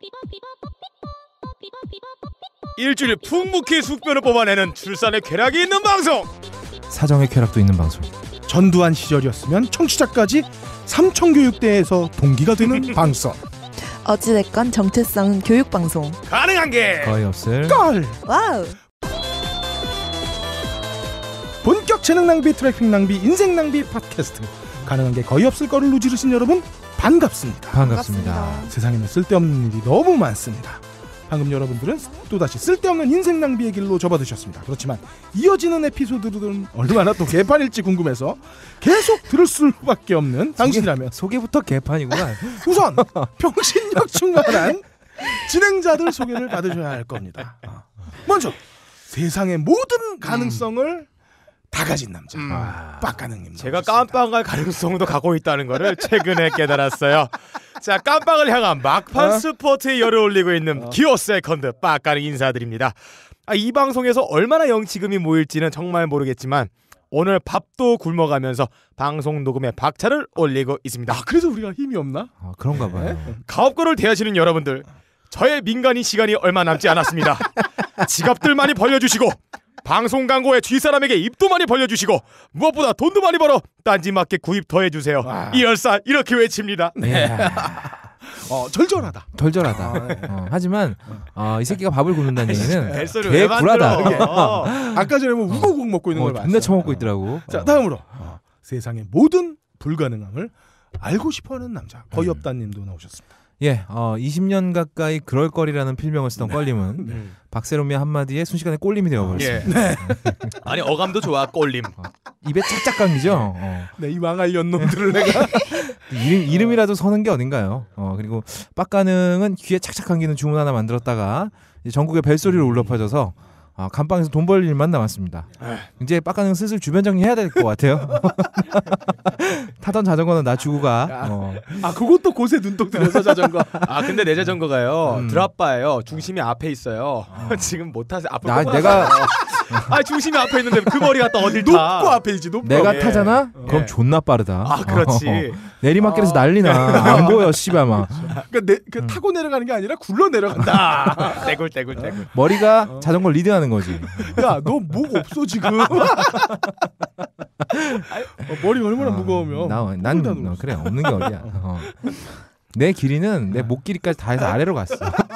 일주일 푹묵히 숙변을 뽑아내는 출산의 쾌락이 있는 방송. 사정의 쾌락도 있는 방송. 전두환 시절이었으면 청취자까지 삼청교육대에서 동기가 되는 방송. 어찌됐건 정체성은 교육방송. 가능한 게 거의 없을 걸. 와우. 본격 재능 낭비, 트래픽 낭비, 인생 낭비 팟캐스트. 가능한 게 거의 없을 거를 누지르신 여러분 반갑습니다. 반갑습니다. 세상에는 쓸데없는 일이 너무 많습니다. 방금 여러분들은 또다시 쓸데없는 인생 낭비의 길로 접어드셨습니다. 그렇지만 이어지는 에피소드들은 얼마나 또 개판일지 궁금해서 계속 들을 수밖에 없는 당신이라면 소개부터 개판이구나. 우선 병신력 충만한 진행자들 소개를 받으셔야 할 겁니다. 먼저 세상의 모든 가능성을 다 가진 남자 빡가능님. 제가 깜빵할 가능성도 갖고 있다는 거를 최근에 깨달았어요. 자, 깜빵을 향한 막판 스포츠에 열을 올리고 있는 기어 세컨드 빡가능 인사드립니다. 이 방송에서 얼마나 영치금이 모일지는 정말 모르겠지만 오늘 밥도 굶어가면서 방송 녹음에 박차를 올리고 있습니다. 그래서 우리가 힘이 없나? 그런가 봐요. 가업거를 대하시는 여러분들, 저의 민간인 시간이 얼마 남지 않았습니다. 지갑들 많이 벌려주시고 방송 광고에 뒷사람에게 입도 많이 벌려주시고 무엇보다 돈도 많이 벌어 딴지마켓 구입 더해주세요. 이열사 이렇게 외칩니다. 네. 절절하다. 하지만 이 새끼가 밥을 굶는다는 얘기는 뱃소리를 개 왜 굴하다. 아까 전에 뭐 우거국 먹고 있는 걸 봤어. 존나 처먹고 있더라고. 자, 다음으로 세상의 모든 불가능함을 알고 싶어하는 남자 거의 없다님도 나오셨습니다. 예, 20년 가까이 그럴 거리라는 필명을 쓰던 껄림은 박세롬의 한마디에 순식간에 꼴림이 되어버렸습니다. 예. 아니 어감도 좋아. 꼴림. 입에 짝짝 감기죠. 네, 이 망할 연놈들을 내가 이름이라도 서는 게 어딘가요? 그리고 빡가능은 귀에 착착 감기는 주문 하나 만들었다가 이제 전국에 벨소리로 울려 퍼져서 감방에서 돈 벌 일만 남았습니다. 이제 빡가능 슬슬 주변 정리해야 될 것 같아요. 타던 자전거는 나 주고 가. 그것도 곳에 눈독 들여서 자전거. 근데 내 자전거가요 드랍바예요. 중심이 앞에 있어요. 지금 못 타세요. 앞으로 내가 중심이 앞에 있는데 그 머리 갖다 어딜 타? 높고 앞에 있지. 높고. 내가 타잖아? 그럼 존나 빠르다. 그렇지. 내리막길에서 난리나. 안 보여 씨발 막. 그러니까 타고 내려가는 게 아니라 굴러 내려간다. 떼굴. 머리가 자전거 리딩하는 거지. 야, 너 목 없어 지금. 머리가 얼마나 무거우면. 난 그래 없는 게 어디야. 내 길이는 내 목 길이까지 다 해서 아래로 갔어.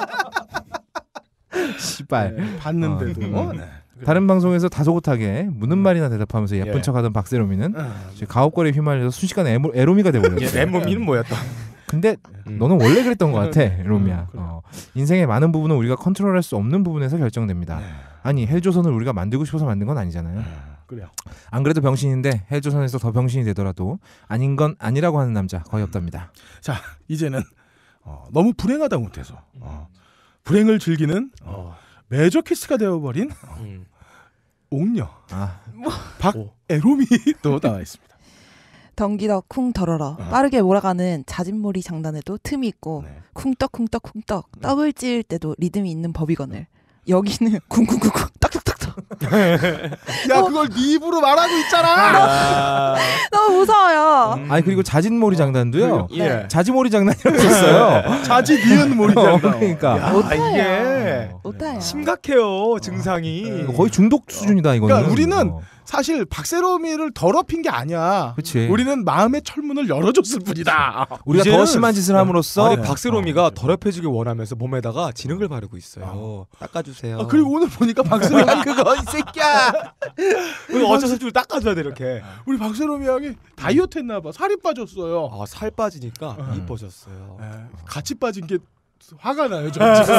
씨발. 봤는데도. 다른 방송에서 다소곳하게 묻는 말이나 대답하면서 예쁜 척하던 박세롬이는 가업거리에 휘말려서 순식간에 에로미가 돼버렸어. 에로미는 뭐야 또? 근데 너는 원래 그랬던 것 같아, 에로미야. 인생의 많은 부분은 우리가 컨트롤할 수 없는 부분에서 결정됩니다. 아니 헬조선을 우리가 만들고 싶어서 만든 건 아니잖아요. 그래요. 안 그래도 병신인데 헬조선에서 더 병신이 되더라도 아닌 건 아니라고 하는 남자 거의 없답니다. 자, 이제는 너무 불행하다 못해서 불행을 즐기는 메저키스가 되어버린 옥녀 박에로미 또 나와 있습니다. 덩기더 쿵 덜어러 빠르게 몰아가는 자진몰이 장단에도 틈이 있고 쿵떡 떡을 찌을 때도 리듬이 있는 법이건을 여기는 쿵쿵쿵쿵 딱딱딱딱. 야, 그걸 네 입으로 말하고 있잖아. 너무 무서워요. 아니 그리고 자진몰이 장단도요. 예. 자지몰이 장단이라고 있어요. 자지 니은 몰이 장단. 그러니까 이게 못해요. 심각해요 증상이. 거의 중독 수준이다 이거는. 그러니까 우리는 사실 박세롬이를 더럽힌 게 아니야. 그치. 우리는 마음의 철문을 열어줬을 뿐이다. 우리가 더 심한 짓을 함으로써 박세롬이가 더럽혀지길 원하면서 몸에다가 진흙을 바르고 있어요. 닦아주세요. 그리고 오늘 보니까 박세롬이 그거 이 새끼야. 어쩔 수 없이 닦아줘야 돼 이렇게. 우리 박세롬이 형이 다이어트 했나봐. 살이 빠졌어요. 살 빠지니까 이뻐졌어요. 같이 빠진 게 화가 나요. 저 지금.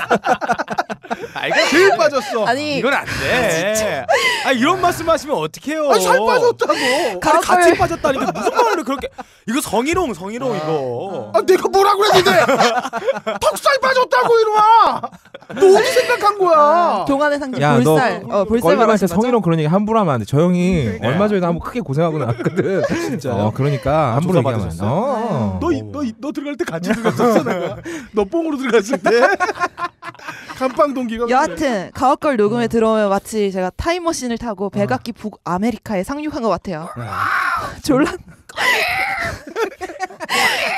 이거 제일 빠졌어. 아니 이건 안 돼. 이런 말씀하시면 어떡해요. 살 빠졌다고. 같이 빠졌다니까 무슨 말을 그렇게. 이거 성희롱 이거. 내가 뭐라고 그랬는데. 턱살 빠졌다고 이놈아. 너 어디 생각한 거야. 동안의 상징 야, 볼살. 볼살 껄림한테 말하신 성희롱 그런 얘기 함부로 하면 안 돼. 저 형이 얼마 전에도 한번 크게 고생하고 나왔거든. 진짜요? 그러니까 함부로 얘기하면 안 돼. 너 들어갈 때 같이 들어갔었어 내가. 너 뽕으로 들어갔을 때. 감방 동기가. 여하튼 가옥걸 녹음에 들어오면 마치 제가 타임머신을 타고 백악기 북아메리카에 상륙한 것 같아요. 졸라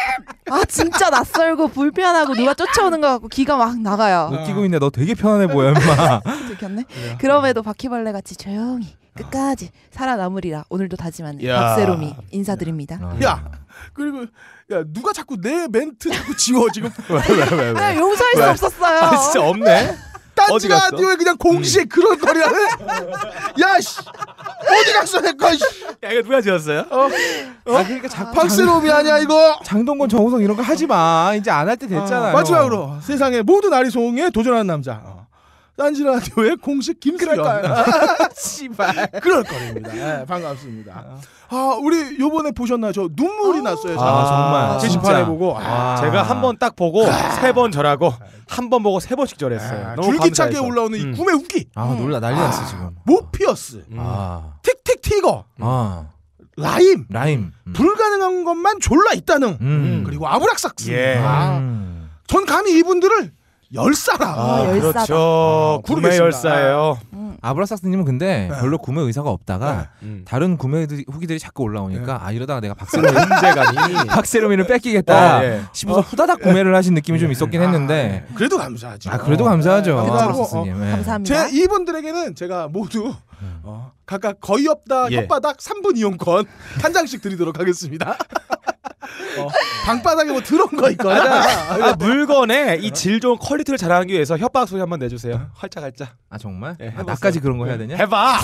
아 진짜 낯설고 불편하고 누가 쫓아오는 것 같고 기가 막 나가요. 웃기고 있네. 너 되게 편안해 보여, 임마. 들켰네. 그럼에도 바퀴벌레 같이 조용히 끝까지 살아남으리라 오늘도 다짐하는 야. 박세롬이 인사드립니다. 야 그리고 야 누가 자꾸 내 멘트 자꾸 지워 지금. 왜? 아, 용서할 수 없었어요. 아 진짜 없네. 어디 딴지 갔어? 라디오에 그냥 공시에 그런 거리 하네. 야씨 어디 갔어 내 거. 야 이거 누가 지었어요? 그러니까 박세롬이 아니야 이거. 장동건, 정우성 이런 거 하지 마. 이제 안 할 때 됐잖아요. 마지막으로 세상의 모든 아리송에 도전하는 남자. 딴지 라디오의 공식 김수현. 씨발. 그럴 거입니다. 네, 반갑습니다. 아 우리 요번에 보셨나요? 저 눈물이 났어요. 정말. 게시판에 진짜. 보고. 제가 한 번 딱 보고 3번 절하고 한 번 보고 3번씩 절했어요. 너무 줄기차게 감사해서. 올라오는 이 구매 후기. 놀라 난리 났어 지금. 모피어스, 틱틱 티거, 라임, 라임. 불가능한 것만 졸라 있다는. 그리고 아브락삭스. 예. 전 감히 이분들을 열사라. 열사다. 그렇죠. 구매 모르겠습니다. 열사예요. 아브라삭스님은 근데 별로 구매 의사가 없다가 음. 다른 구매 후기들이 자꾸 올라오니까 이러다가 내가 박세롬이 문제감이 박세롬이를 뺏기겠다 예. 싶어서 후다닥 구매를 하신 느낌이 좀 있었긴 했는데 그래도 감사하죠. 그래도 감사하죠. 기도 하고, 아브라삭스님. 예. 감사합니다. 제 이분들에게는 제가 모두 각각 거의 없다 예. 혓바닥 3분 이용권 한 장씩 드리도록 하겠습니다. 방바닥에 뭐 들어온 거 있거나 물건의 이 질 좋은 퀄리티를 자랑하기 위해서 협박 소리 한번 내주세요. 활짝활짝. 아 정말? 예, 아, 해봤어요. 나까지 그런 거 해야 되냐? 해봐.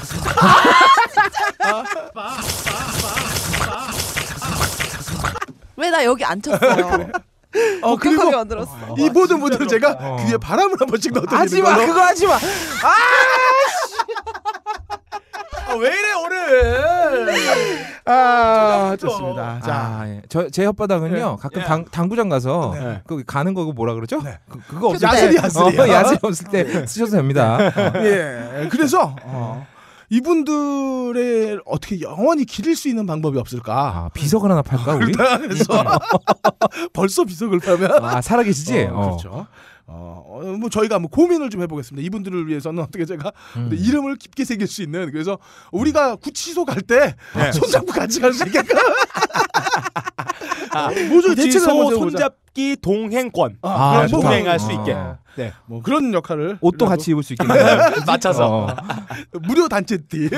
왜 나 여기 앉혔어요? 그리고 급하게 만들었어. 이 모든 분들은 제가 귀에 바람을 한 번씩 넣어드리는 하지마 걸로. 그거 하지마. 왜 이래 오늘? 좋습니다. 자, 예. 제 혓바닥은요 가끔 당구장 가서 네. 그 가는 거고 뭐라 그러죠? 네. 그거 없을 야슬이 때 야슬이야. 야슬이 없을 때 쓰셔도 됩니다. 예. 그래서 이분들의 어떻게 영원히 기릴 수 있는 방법이 없을까? 비석을 하나 팔까 우리? 그래서 벌써 비석을 파면 살아계시지? 그렇죠. 뭐 저희가 뭐 고민을 좀 해보겠습니다. 이분들을 위해서는 어떻게 제가 이름을 깊게 새길 수 있는, 그래서 우리가 구치소 갈 때 손잡고 같이 갈 수 있게끔 모조리 대책을 한번 구치소 세워보자. 손잡기 동행권. 그런 뭐 동행할 수 있게. 네. 뭐 그런 역할을 옷도 같이 입을 수 있겠네요. 맞춰서. 무료 단체티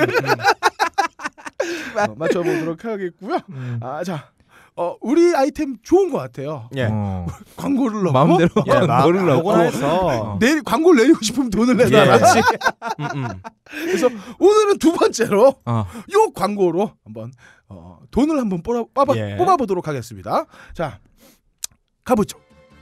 맞춰보도록 하겠고요. 자, 우리 아이템 좋은 것 같아요. 예. 광고를 넣고 마음대로 예, 너를 넣고 아무거나 해서. 광고를 내리고 싶으면 돈을 예. 내놔라. 그렇지. 그래서 오늘은 두 번째로 요 광고로 한번 돈을 한번 예. 뽑아보도록 하겠습니다. 자, 가보죠.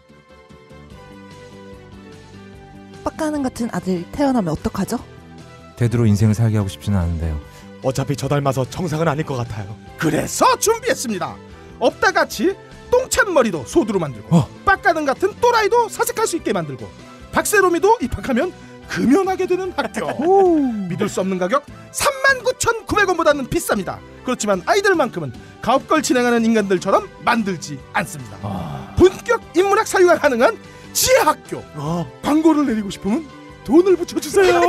빡가는 같은 아들 태어나면 어떡하죠? 되도록 인생을 살게 하고 싶지는 않은데요. 어차피 저 닮아서 정상은 아닐 것 같아요. 그래서 준비했습니다. 없다같이 똥찬 머리도 소두로 만들고 빡가는 같은 또라이도 사색할 수 있게 만들고 박세롬이도 입학하면 금연하게 되는 학교. 믿을 수 없는 가격 39,900원보다는 비쌉니다. 그렇지만 아이들만큼은 가업걸 진행하는 인간들처럼 만들지 않습니다. 본격 인문학 사유가 가능한 지혜학교. 광고를 내리고 싶으면 돈을 붙여주세요.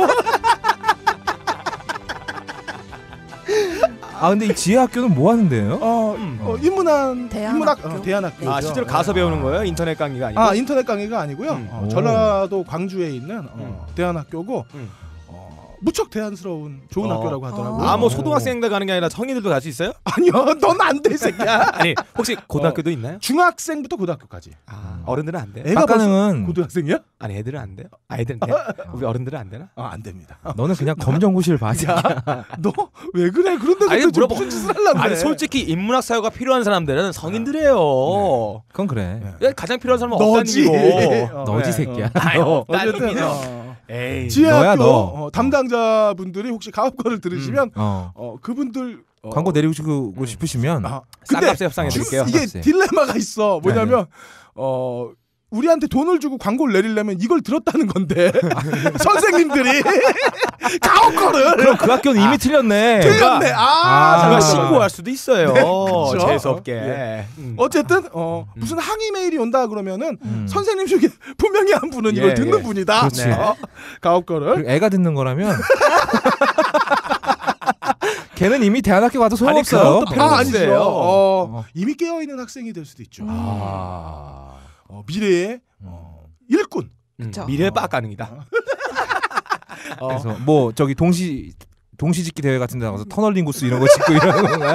근데 이 지혜학교는 뭐 하는데요? 인문학 대안학교. 대안학교. 실제로 가서 배우는 거예요? 인터넷 강의가 아니고? 인터넷 강의가 아니고요. 전라도 광주에 있는 대안학교고 무척 대안스러운 좋은 학교라고 하더라고요. 뭐 소등학생들 가는 게 아니라 성인들도 갈 수 있어요? 아니요, 넌 안 돼, 새끼야. 아니 혹시 고등학교도 있나요? 중학생부터 고등학교까지. 어른들은 안 돼? 애가 벌써 빡가능은 고등학생이야? 아니 애들은 안 돼요? 애들은 돼? 우리 어른들은 안 되나? 안 됩니다. 너는 그냥 검정고시를 봐. 너 왜 그래? 그런데 아니, 너 물어봐. 무슨 짓을 하려고 아니 그래? 솔직히 인문학 사유가 필요한 사람들은 성인들이에요. 그건 그래. 가장 필요한 사람은 너지. 없다는 거. 너지 새끼야. 어쨌든 에이. 지혜학교 너야, 너. 담당자분들이 혹시 가업거를 들으시면 그분들 광고 내리고 싶으시면 근데 싼값에 협상해 드릴게요. 이게 딜레마가 있어. 뭐냐면 우리한테 돈을 주고 광고를 내리려면 이걸 들었다는 건데 선생님들이 가업거를 그럼 그 학교는 이미 틀렸네. 틀렸네. 제가 잠깐만. 신고할 수도 있어요. 그렇죠. 재수없게. 예. 어쨌든 무슨 항의 메일이 온다 그러면은 선생님 중에 분명히 한 분은 이걸 듣는 분이다. 그렇지. 가업거를 그리고 애가 듣는 거라면 걔는 이미 대안학교 가도 아니, 소용없어요. 그것도 아니죠. 어. 이미 깨어 있는 학생이 될 수도 있죠. 아. 미래의 일꾼. 그쵸. 미래 빡가능이다. 그래서 뭐 저기 동시짓기 대회 같은 데 나가서 터널링구스 이런 거 짓고 이러는 건가요?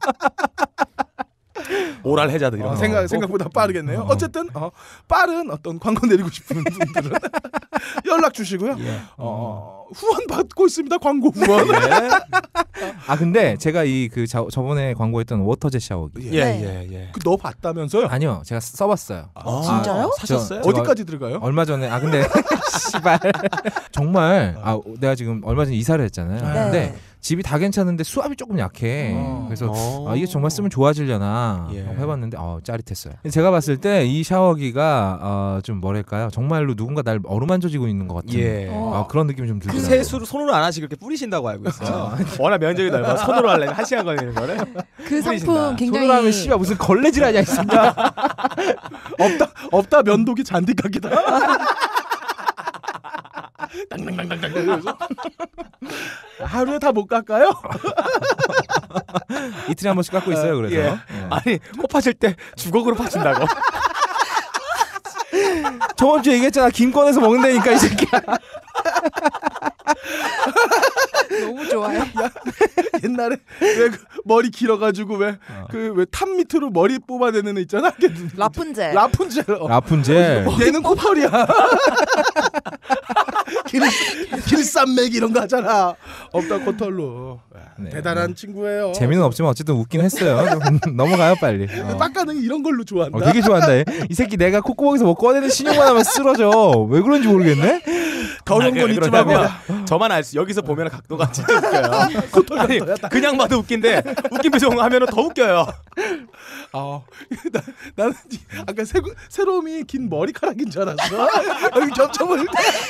오랄 해자들 이런 거. 생각보다 빠르겠네요. 어쨌든 빠른 어떤 광고 내리고 싶은 분들은 연락 주시고요. 예. 후원 받고 있습니다. 광고 후원. 아 근데 제가 저번에 광고했던 워터젯 샤워기. 예. 그 너 봤다면서요? 아니요, 제가 써봤어요. 진짜요? 사셨어요? 어디까지 들어가요? 얼마 전에 근데 씨발 정말 내가 지금 얼마 전에 이사를 했잖아요. 네. 근데 집이 다 괜찮은데 수압이 조금 약해. 그래서 이게 정말 쓰면 좋아지려나 해봤는데 짜릿했어요. 제가 봤을 때 이 샤워기가 좀 뭐랄까요, 정말로 누군가 날 어루만져지고 있는 것 같은 그런 느낌이 좀 들더라고요. 세수를 손으로 안 하시고 그렇게 뿌리신다고 알고 있어요. 워낙 면적이 넓어 손으로 하려면 1시간 걸리는 거를 그 상품 굉장히 손으로 하면 씨발 무슨 걸레질 하냐 이 새끼야. 없다 면도기 잔디깎이다. 땅땅땅땅땅 하루에 다 못 깎아요? 이틀에 한 번씩 깎고 있어요. 그래서 아니 코 파실 때 주걱으로 파신다고. 저번 주에 얘기했잖아, 김 꺼내서 먹는다니까 이 새끼야. 너무 좋아요. 옛날에 왜 머리 길어가지고 왜 탑 밑으로 머리 뽑아내는 애 있잖아. 라푼젤. 라푼젤. 얘는 코털이야. 길쌈맥 이런 거 하잖아. 없다 코털로. 네. 대단한 친구예요. 재미는 없지만 어쨌든 웃긴 했어요. 넘어가요 빨리. 빡가능이 이런 걸로 좋아한다. 되게 좋아한다. 이 새끼 내가 콧구멍에서 뭐 꺼내는 신용만 하면 쓰러져. 왜 그런지 모르겠네. 더러운 건 잊지 말고. 저만 알 수. 여기서 보면 각도가 진짜 웃겨요. 아니, 그냥 봐도 웃긴데 웃긴 표정 하면 더 웃겨요. 나는 아까 새로움이 긴 머리카락인 줄 알았어. 여기 접촉을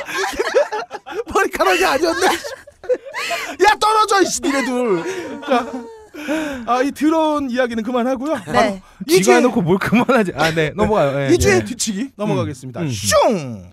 머리카락이 아니었네. 야 떨어져 이씨 니네들. 자, 이 더러운 이야기는 그만하고요. 네. 쥐가 해놓고 뭘 그만하지. 네, 넘어가요. 네, 2주의 뒤치기 넘어가겠습니다. 슝.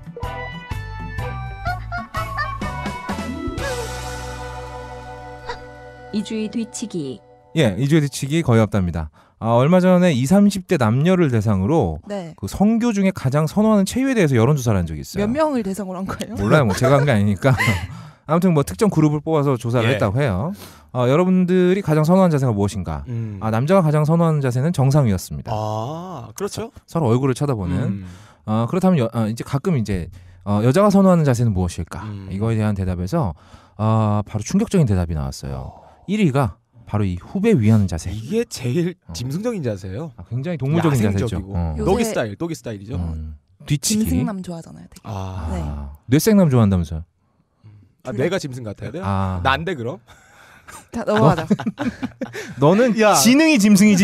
이주의 뒤치기. 2주의 뒤치기 거의 없답니다. 얼마 전에 20, 30대 남녀를 대상으로 그 성교 중에 가장 선호하는 체유에 대해서 여론조사를 한 적이 있어요. 몇 명을 대상으로 한 거예요? 몰라요. 뭐 제가 한 게 아니니까. 아무튼 뭐 특정 그룹을 뽑아서 조사를 했다고 해요. 여러분들이 가장 선호하는 자세가 무엇인가? 남자가 가장 선호하는 자세는 정상이었습니다. 그렇죠. 서로 얼굴을 쳐다보는. 그렇다면 이제 가끔 이제 여자가 선호하는 자세는 무엇일까? 이거에 대한 대답에서 바로 충격적인 대답이 나왔어요. 1위가 바로 이 후배 위하는 자세. 이게 제일 짐승적인 자세예요. 굉장히 동물적인 자세죠. 도기 스타일이죠. 뒤치기. 짐승남 좋아하잖아요. 되게. 네. 뇌생남 좋아한다면서요? 뇌가 짐승 같아야 돼요? 난데 그럼? 자, 넘어가자. 너는 지능이 짐승이지.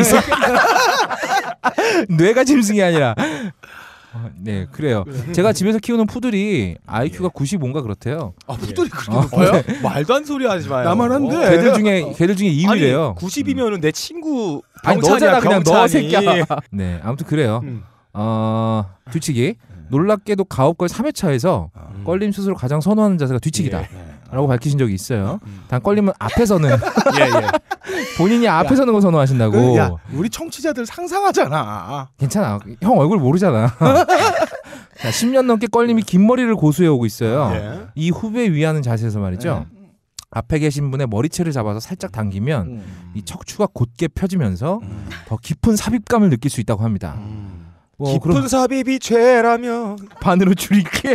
뇌가 짐승이 아니라. 네, 그래요. 제가 집에서 키우는 푸들이 IQ가 95인가 그렇대요. 푸들이 그렇게 높아요? 네. 말도 안 소리 하지 마요. 나만 한데. 걔들 중에 2위래요. 90이면은 내 친구 너잖아, 그냥 너 병찬이. 새끼야. 네, 아무튼 그래요. 뒤치기. 놀랍게도 가업걸 3회차에서 껄림 스스로 가장 선호하는 자세가 뒤치기다. 라고 밝히신 적이 있어요. 단 껄림은 앞에서는 본인이 앞에 서는 거 선호하신다고. 야, 우리 청취자들 상상하잖아. 괜찮아. 형 얼굴 모르잖아. 자, 10년 넘게 껄림이 긴 머리를 고수해오고 있어요. 이 후배 위하는 자세에서 말이죠. 앞에 계신 분의 머리채를 잡아서 살짝 당기면 이 척추가 곧게 펴지면서 더 깊은 삽입감을 느낄 수 있다고 합니다. 깊은 삽입이 죄라면 반으로 줄일게.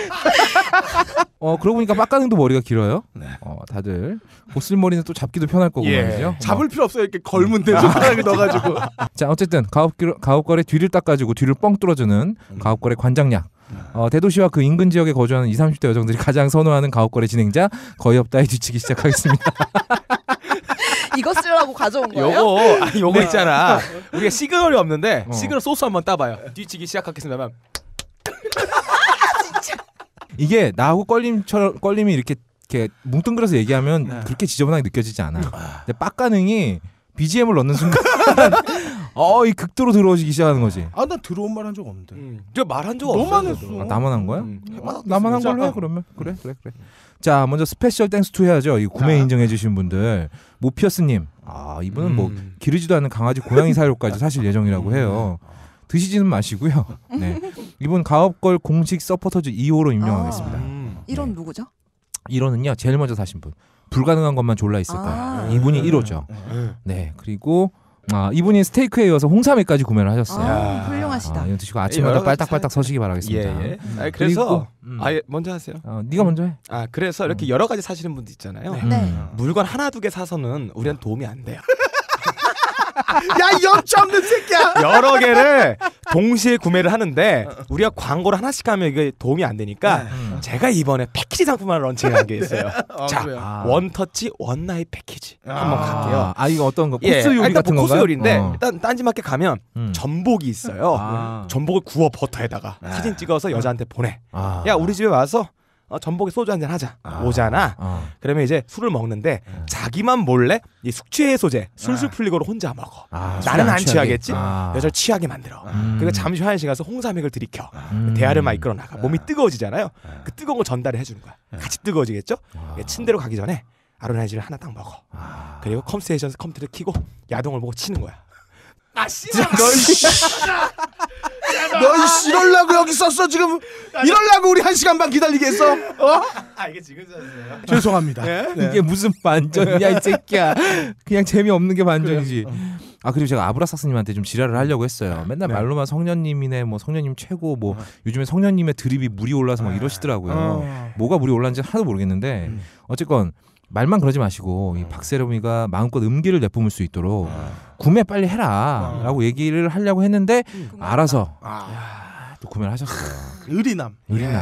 그러고 보니까 빡가능도 머리가 길어요. 다들 고슬머리는 또 잡기도 편할 거고 말이죠. 잡을 필요 없어요. 이렇게 걸면 돼. 손가락에 넣어가지고. 자, 어쨌든 가업걸의 뒤를 닦아주고 뒤를 뻥 뚫어주는 가업걸의 관장약. 대도시와 그 인근 지역에 거주하는 20, 30대 여성들이 가장 선호하는 가업걸의 진행자 거의 없다에 뒤치기 시작하겠습니다. 이거 쓰려고 가져온 거예요? 요거 있잖아. 우리가 시그널이 없는데 시그널 소스 한번 따봐요. 뒤치기 시작하겠습니다. 이게 나하고 껄림이 이렇게 뭉뚱그려서 얘기하면 그렇게 지저분하게 느껴지지 않아. 근데 빡가능이 BGM을 넣는 순간 이 극도로 들어오기 시작하는 거지. 아, 나 들어온 말 한 적 없는데. 저 말한 적 없어. 너만 했어. 나만 한 거야? 해봐. 나만 한 걸로 해 그러면. 그래. 자, 먼저 스페셜 땡스 투 해야죠. 이 구매 인정해 주신 분들. 모피어스님. 이분은 뭐 기르지도 않는 강아지 고양이 사료까지 사실 예정이라고 해요. 드시지는 마시고요. 네. 이분 가업걸 공식 서포터즈 2호로 임명하겠습니다. 1원 누구죠? 1호는요. 제일 먼저 사신 분. 불가능한 것만 졸라 있을 거야. 이분이 1호죠. 네. 그리고 이분이 스테이크에 이어서 홍삼회까지 구매를 하셨어요. 훌륭하시다. 이거 드시고 아침마다 빨딱빨딱 서시기 바라겠습니다. 예. 그래서 그리고, 먼저 하세요. 네가 먼저 해. 그래서 이렇게 여러 가지 사시는 분들 있잖아요. 네. 물건 하나 두 개 사서는 우리는 도움이 안 돼요. 야, 염치 없는 새끼야. 여러 개를 동시에 구매를 하는데 우리가 광고를 하나씩 하면 이게 도움이 안 되니까 제가 이번에 패키지 상품을 런칭한 게 있어요. 자, 그래요? 원터치 원나잇 패키지 한번 갈게요. 이거 어떤 거? 예, 코스 요리 일단 같은 코스 건가요? 요리인데 일단 딴지마켓 가면 전복이 있어요. 전복을 구워 버터에다가 사진 찍어서 여자한테 보내. 야, 우리 집에 와서 전복에 소주 한잔 하자. 오잖아. 그러면 이제 술을 먹는데 자기만 몰래 이 숙취해소제 술술 풀리고를 혼자 먹어. 나는 안 취하겠지. 여자를 취하게 만들어. 그리고 잠시 화장실 가서 홍삼액을 들이켜. 대화를 막 이끌어 나가. 몸이 뜨거워지잖아요. 그 뜨거운 걸 전달을 해주는 거야. 같이 뜨거워지겠죠. 침대로 가기 전에 아로나이즈를 하나 딱 먹어. 그리고 컴스테이션 컴퓨터를 켜고 야동을 보고 치는 거야. 너 이럴라고 여기 썼어 지금. 이럴라고 우리 1시간 반 기다리게 했어. 이게 지금 썼어요. 죄송합니다. 이게 무슨 반전이야 이 새끼야. 그냥 재미없는 게 반전이지. 그리고 제가 아브라삭스님한테 좀 지랄을 하려고 했어요. 맨날 말로만 성년님이네, 뭐 성년님 최고, 뭐 요즘에 성년님의 드립이 물이 올라서 막 이러시더라고요. 뭐가 물이 올랐는지 하나도 모르겠는데 어쨌건 말만 그러지 마시고 이 박세롬이가 마음껏 음기를 내뿜을 수 있도록 구매 빨리 해라라고 얘기를 하려고 했는데 알아서 또 구매를 하셨어요. 의리남.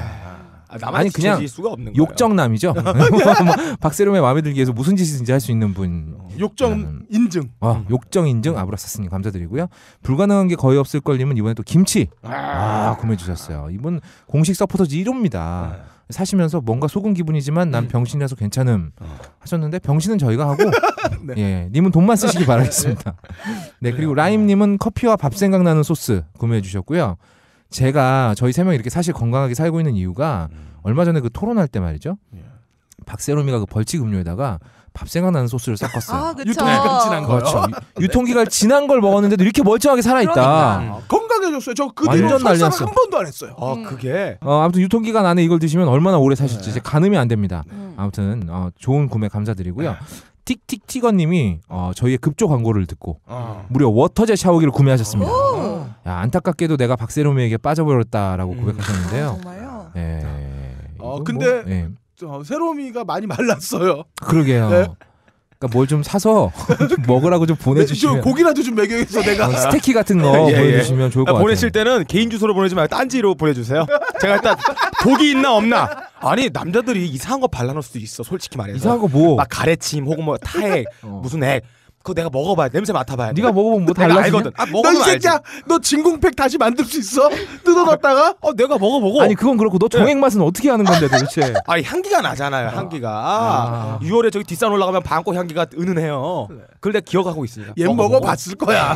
아니 그냥 수가 없는 욕정남이죠. 박세롬의 마음에 들기 위해서 무슨 짓이든지 할 수 있는 분. 욕정 인증. 욕정 인증 아브라사스님 감사드리고요. 불가능한 게 거의 없을 걸님은 이번에 또 김치 구매해 주셨어요. 이분 공식 서포터즈 1호입니다. 사시면서 뭔가 속은 기분이지만 난 병신이라서 괜찮음 하셨는데 병신은 저희가 하고 예, 님은 돈만 쓰시기 바라겠습니다. 네, 그리고 라임님은 커피와 밥 생각나는 소스 구매해 주셨고요. 제가 저희 3명이 이렇게 사실 건강하게 살고 있는 이유가 얼마 전에 그 토론할 때 말이죠. 박세롬이가 그 벌칙 음료에다가 밥 생각나는 소스를 섞었어요. 그쵸. 유통기간 지난 거. 그렇죠. 유통기간 지난 걸 먹었는데도 이렇게 멀쩡하게 살아있다. 그러니까. 건강해졌어요. 저 그 완전 뒤로 설사를 난리났어. 한 번도 안 했어요. 그게 아무튼 유통기간 안에 이걸 드시면 얼마나 오래 사실지 이제 가늠이 안 됩니다. 아무튼 좋은 구매 감사드리고요. 틱틱티거님이 저희의 급조 광고를 듣고 무려 워터젯 샤워기를 구매하셨습니다. 야, 안타깝게도 내가 박세롬이에게 빠져버렸다라고 고백하셨는데요. 정말요? 예. 근데 예. 세롬이가 많이 말랐어요. 그러게요. 네. 그러니까 뭘 좀 사서 좀 먹으라고 좀 보내주시면 고기라도 좀 먹여서 내가 스테이키 같은 거 보내주시면 좋을 것 같아요. 보내실 때는 개인 주소로 보내지 말고 딴지로 보내주세요. 제가 일단 독이 있나 없나. 아니 남자들이 이상한 거 발라놓을 수도 있어. 솔직히 말해서. 이상한 거 뭐? 막 가래침 혹은 뭐 타액 무슨 액. 그거 내가 먹어봐야 냄새 맡아봐야 돼. 네가 먹어보면 뭐 내가 달라지냐? 알거든. 너 먹으면 이 새끼야, 알지. 너 진공팩 다시 만들 수 있어? 뜯어놨다가? 내가 먹어보고. 아니 그건 그렇고 너 정액 맛은 어떻게 하는 건데 도대체? 아니 향기가 나잖아요. 향기가. 6월에 저기 뒷산 올라가면 방꽃 향기가 은은해요. 그걸 내가 기억하고 있으니까. 얘 먹어봤을 거야.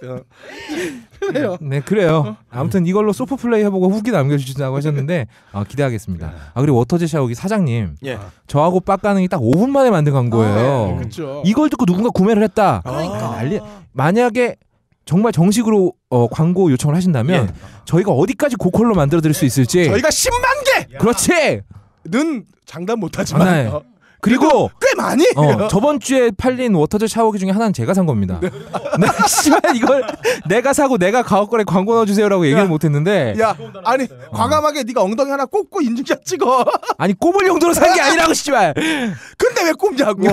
그래요. 네, 그래요. 아무튼 이걸로 소프 플레이 해보고 후기 남겨주신다고 하셨는데 기대하겠습니다. 그리고 워터젯 샤워기 사장님, 예. 저하고 빡가능이 딱 5분 만에 만든 광고예요. 그렇죠. 이걸 듣고 누군가 구매를 했다. 그러니까. 난리. 만약에 정말 정식으로 광고 요청을 하신다면 저희가 어디까지 고퀄로 만들어드릴 수 있을지. 저희가 10만 개! 그렇지. 는 장담 못하지만 네. 그리고 꽤 많이. 저번 주에 팔린 워터젯 샤워기 중에 하나는 제가 산 겁니다. 네, 씨발 이걸 내가 사고 내가 가옥거래 광고 넣어주세요라고 얘기를 못했는데. 야, 아니 과감하게 네가 엉덩이 하나 꼽고 인증샷 찍어. 아니 꼽을 용도로 산 게 아니라고 씨발. 근데 왜 꼽냐고.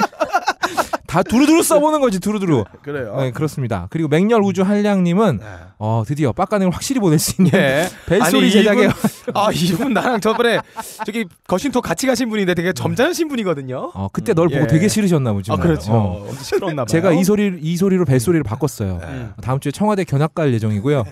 다 두루두루 써보는 거지 두루두루. 그래요. 네, 그렇습니다. 그리고 맹렬 우주 한량님은 드디어 빡가능을 확실히 보낼 수 있는 벨소리 제작에 아 이분 나랑 저번에 저기 거신토 같이 가신 분인데 되게 점잖으신 분이거든요. 그때 널 보고 예. 되게 싫으셨나 보지. 아 그렇죠. 엄청 시끄럽나 봐요. 제가 이 소리로 벨소리를 바꿨어요. 다음 주에 청와대 견학 갈 예정이고요.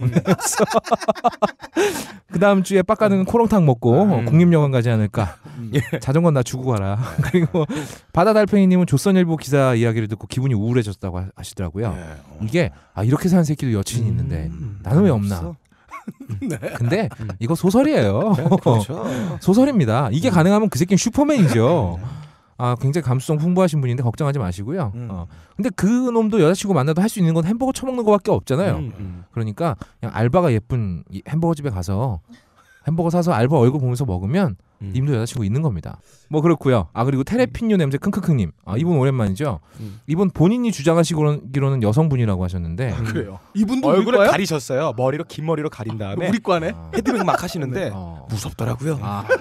그 다음 주에 빡가는 코롱탕 먹고 국립영화 가지 않을까. 자전거 나 주고 가라. 그리고 바다달팽이님은 조선일보 기사 이야기를 듣고 기분이 우울해졌다고 하시더라고요. 이게 이렇게 사는 새끼도 여친이 있는데 나는 왜 없나. 근데 이거 소설이에요. 그렇죠. 소설입니다. 이게 가능하면 그 새끼는 슈퍼맨이죠. 굉장히 감수성 풍부하신 분인데 걱정하지 마시고요. 근데 그 놈도 여자친구 만나도 할 수 있는 건 햄버거 처먹는 거밖에 없잖아요. 그러니까 그냥 알바가 예쁜 이 햄버거 집에 가서 햄버거 사서 알바 얼굴 보면서 먹으면 님도 여자친구 있는 겁니다. 뭐 그렇고요. 그리고 테레핀유 냄새 킁킁킁님. 이분 오랜만이죠. 이분 본인이 주장하시기로는 여성분이라고 하셨는데 그래요. 이분도 얼굴을 우리 과야? 가리셨어요. 머리로 긴 머리로 가린 다음에 우리 과네. 헤드뱅 막 하시는데 무섭더라고요.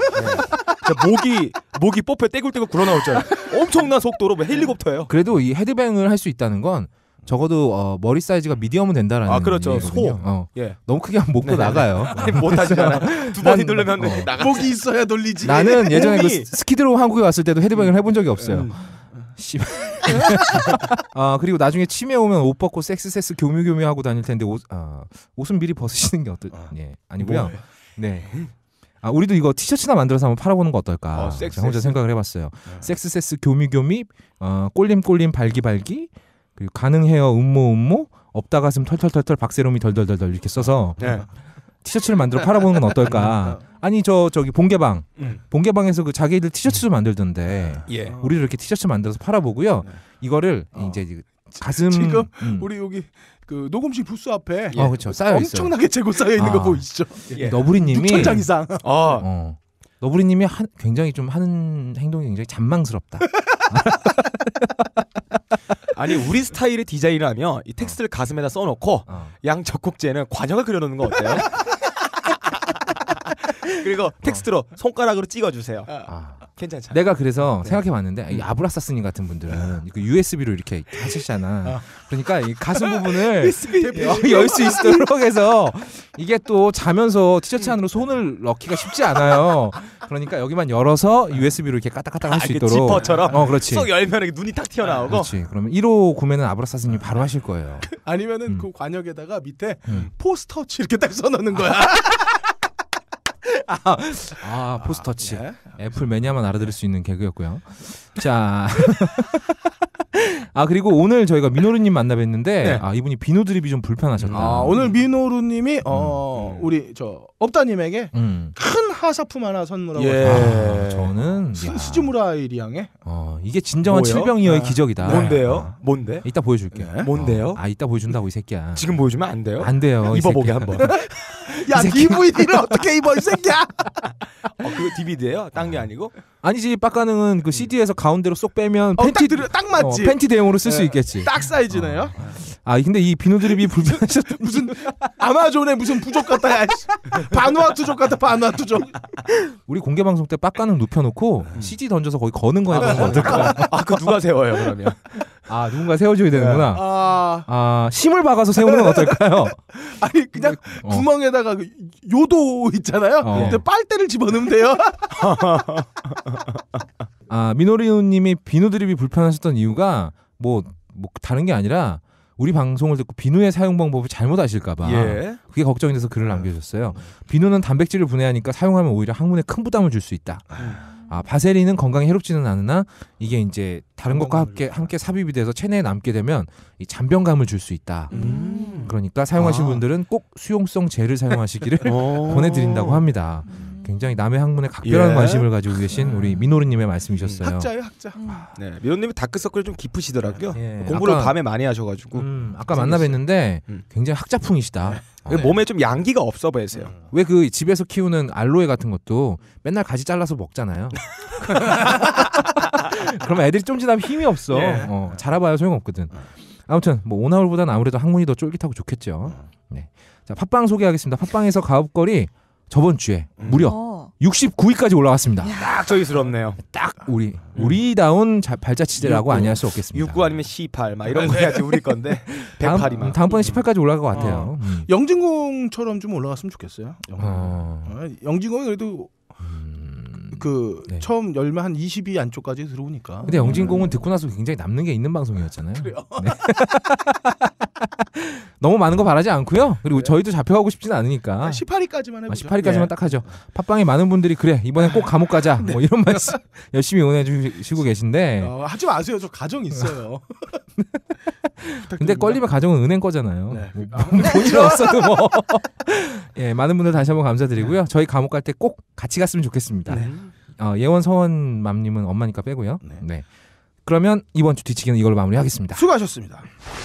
네. 목이 뽑혀 떼굴떼굴 굴러 나올 줄 알아요. 엄청난 속도로 헬리콥터예요. 그래도 이 헤드뱅을 할 수 있다는 건 적어도 머리 사이즈가 미디엄은 된다라는 그렇죠. 얘기거든요. 예. 너무 크게 하면 목도 나가요. 못 하시잖아요. 두 번이 누르면 나가. 목이 있어야 돌리지. 나는 예전에 그 몸이- 스키드로 한국에 왔을 때도 헤드뱅을 해본 적이 없어요. 그리고 나중에 치매 오면 옷 벗고 섹스 교묘 하고 다닐 텐데 옷은 미리 벗으시는 게 아니고요. 네. 우리도 이거 티셔츠나 만들어서 한번 팔아보는 거 어떨까? 제가 혼자 생각을 해봤어요. 섹스 교미 꼴림 발기 그리고 가능해요 음모 없다 가슴 털털털털 박세롬이 덜덜덜덜 이렇게 써서 티셔츠를 만들어 팔아보는 건 어떨까? 아니 저기 본개방에서 그 자기들 티셔츠도 만들던데 우리도 이렇게 티셔츠 만들어서 팔아보고요. 이거를 이제 가슴 지금 우리 여기 그 녹음실 부스 앞에 그렇죠. 쌓여 있어요. 엄청나게 재고 쌓여 있는 거 보이시죠? 너부리님이 6천장 이상. 너부리님이 굉장히 좀 하는 행동이 굉장히 잔망스럽다. 아니 우리 스타일의 디자인이라면 이 텍스트를 가슴에다 써놓고 양 젖꼭지에는 관역을 그려놓는 거 어때요? 그리고 텍스트로 손가락으로 찍어주세요. 괜찮죠? 내가 그래서 생각해봤는데 이 아브라사스님 같은 분들은 그 USB로 이렇게 하시잖아. 그러니까 이 가슴 부분을 열 수 있도록 해서 이게 또 자면서 티셔츠 안으로 손을 넣기가 쉽지 않아요. 그러니까 여기만 열어서 USB로 이렇게 까딱까딱 할 수 있도록. 지퍼처럼. 그렇지. 쏙 열면 이렇게 눈이 탁 튀어나오고. 그렇지. 그러면 1호 구매는 아브라사스님 바로 하실 거예요. 아니면은 그 관역에다가 밑에 포스터치 이렇게 딱 써놓는 거야. 포스터치. 애플 매니아만 알아들을 수 있는 개그였고요. 자. 그리고 오늘 저희가 민호루님 만나 뵀는데 이분이 비누 드립이 좀 불편하셨다. 오늘 민호루님이 우리 업다님에게 큰 하사품 하나 선물하고 저는 스즈무라이 향에 이게 진정한 뭐요? 칠병이어의 기적이다. 뭔데요? 뭔데? 이따 보여줄게요. 뭔데요? 이따 보여준다고 이 새끼야. 지금 보여주면 안 돼요? 안 돼요. 입어보게 한번. 야 DVD를 어떻게 입어 이 새끼야? 그거 DVD예요? 딴 게 아니고? 아니지 빡가능은 그 CD에서 가운데로 쏙 빼면 딱 맞지. 팬티 대용으로 쓸 수 있겠지. 딱 사이즈네요. 근데 이 비누 드립이 불편하셨다. 무슨 아마존의 무슨 부족 같다. 야. 바누아투족 같다. 바누아투족. 우리 공개 방송 때 빡가능 눕혀놓고 CD 던져서 거기 거는 거 해보는 거 어떨까? 그 누가 세워요 그러면? 누군가 세워줘야 되는구나. 심을 박아서 세우는 건 어떨까요? 아니 그냥 구멍에다가 그 요도 있잖아요. 근데 빨대를 집어넣으면 돼요. 민호리우님이 비누 드립이 불편하셨던 이유가 뭐 다른 게 아니라 우리 방송을 듣고 비누의 사용 방법을 잘못 아실까봐 그게 걱정이 돼서 글을 남겨줬어요. 비누는 단백질을 분해하니까 사용하면 오히려 항문에 큰 부담을 줄 수 있다. 바세린은 건강에 해롭지는 않으나 이게 이제 다른 것과 함께 삽입이 돼서 체내에 남게 되면 이 잔병감을 줄 수 있다. 그러니까 사용하실 분들은 꼭 수용성 젤을 사용하시기를 권해드린다고 합니다. 굉장히 남의 학문에 각별한 관심을 가지고 계신 우리 민호르님의 말씀이셨어요. 학자예요, 학자. 네, 민호님이 다크서클이 좀 깊으시더라고요. 예, 공부를 아까, 밤에 많이 하셔가지고. 아까 만나 뵀는데 굉장히 학자풍이시다. 몸에 좀 양기가 없어 보이세요. 왜 그 집에서 키우는 알로에 같은 것도 맨날 가지 잘라서 먹잖아요. 그러면 애들이 좀 지나면 힘이 없어. 자라봐야 소용없거든. 아무튼 뭐 오나홀보다는 아무래도 학문이 더 쫄깃하고 좋겠죠. 네. 자, 팟빵 소개하겠습니다. 팟빵에서 가업거리 저번 주에 무려 69위까지 올라갔습니다. 딱 저기스럽네요. 딱 우리다운 발자취제라고 69. 아니할 수 없겠습니다. 69 아니면 18 막 이런 거 해야지 우리 건데 108이만. 다음번에 18까지 올라갈 것 같아요. 영진공처럼 좀 올라갔으면 좋겠어요. 영진공이 그래도 네. 처음 열면 한 20위 안쪽까지 들어오니까. 근데 영진공은 듣고 나서 굉장히 남는 게 있는 방송이었잖아요. 그래요. 네. 너무 많은 거 바라지 않고요. 그리고 저희도 잡혀가고 싶지는 않으니까 18위까지만 해보죠. 18위까지만 예. 딱 하죠. 팟빵에 많은 분들이 그래 이번엔 꼭 감옥 가자 뭐 이런 말씀 열심히 응원해 주시고 계신데 하지 마세요. 저 가정 있어요. 근데 걸리면 가정은 은행 거잖아요. 네. 뭐 돈이 없어도 뭐. 예, 많은 분들 다시 한번 감사드리고요. 저희 감옥 갈 때 꼭 같이 갔으면 좋겠습니다. 네. 예원 서원맘님은 엄마니까 빼고요. 네. 네. 그러면 이번 주 뒤치기는 이걸로 마무리하겠습니다. 수고하셨습니다.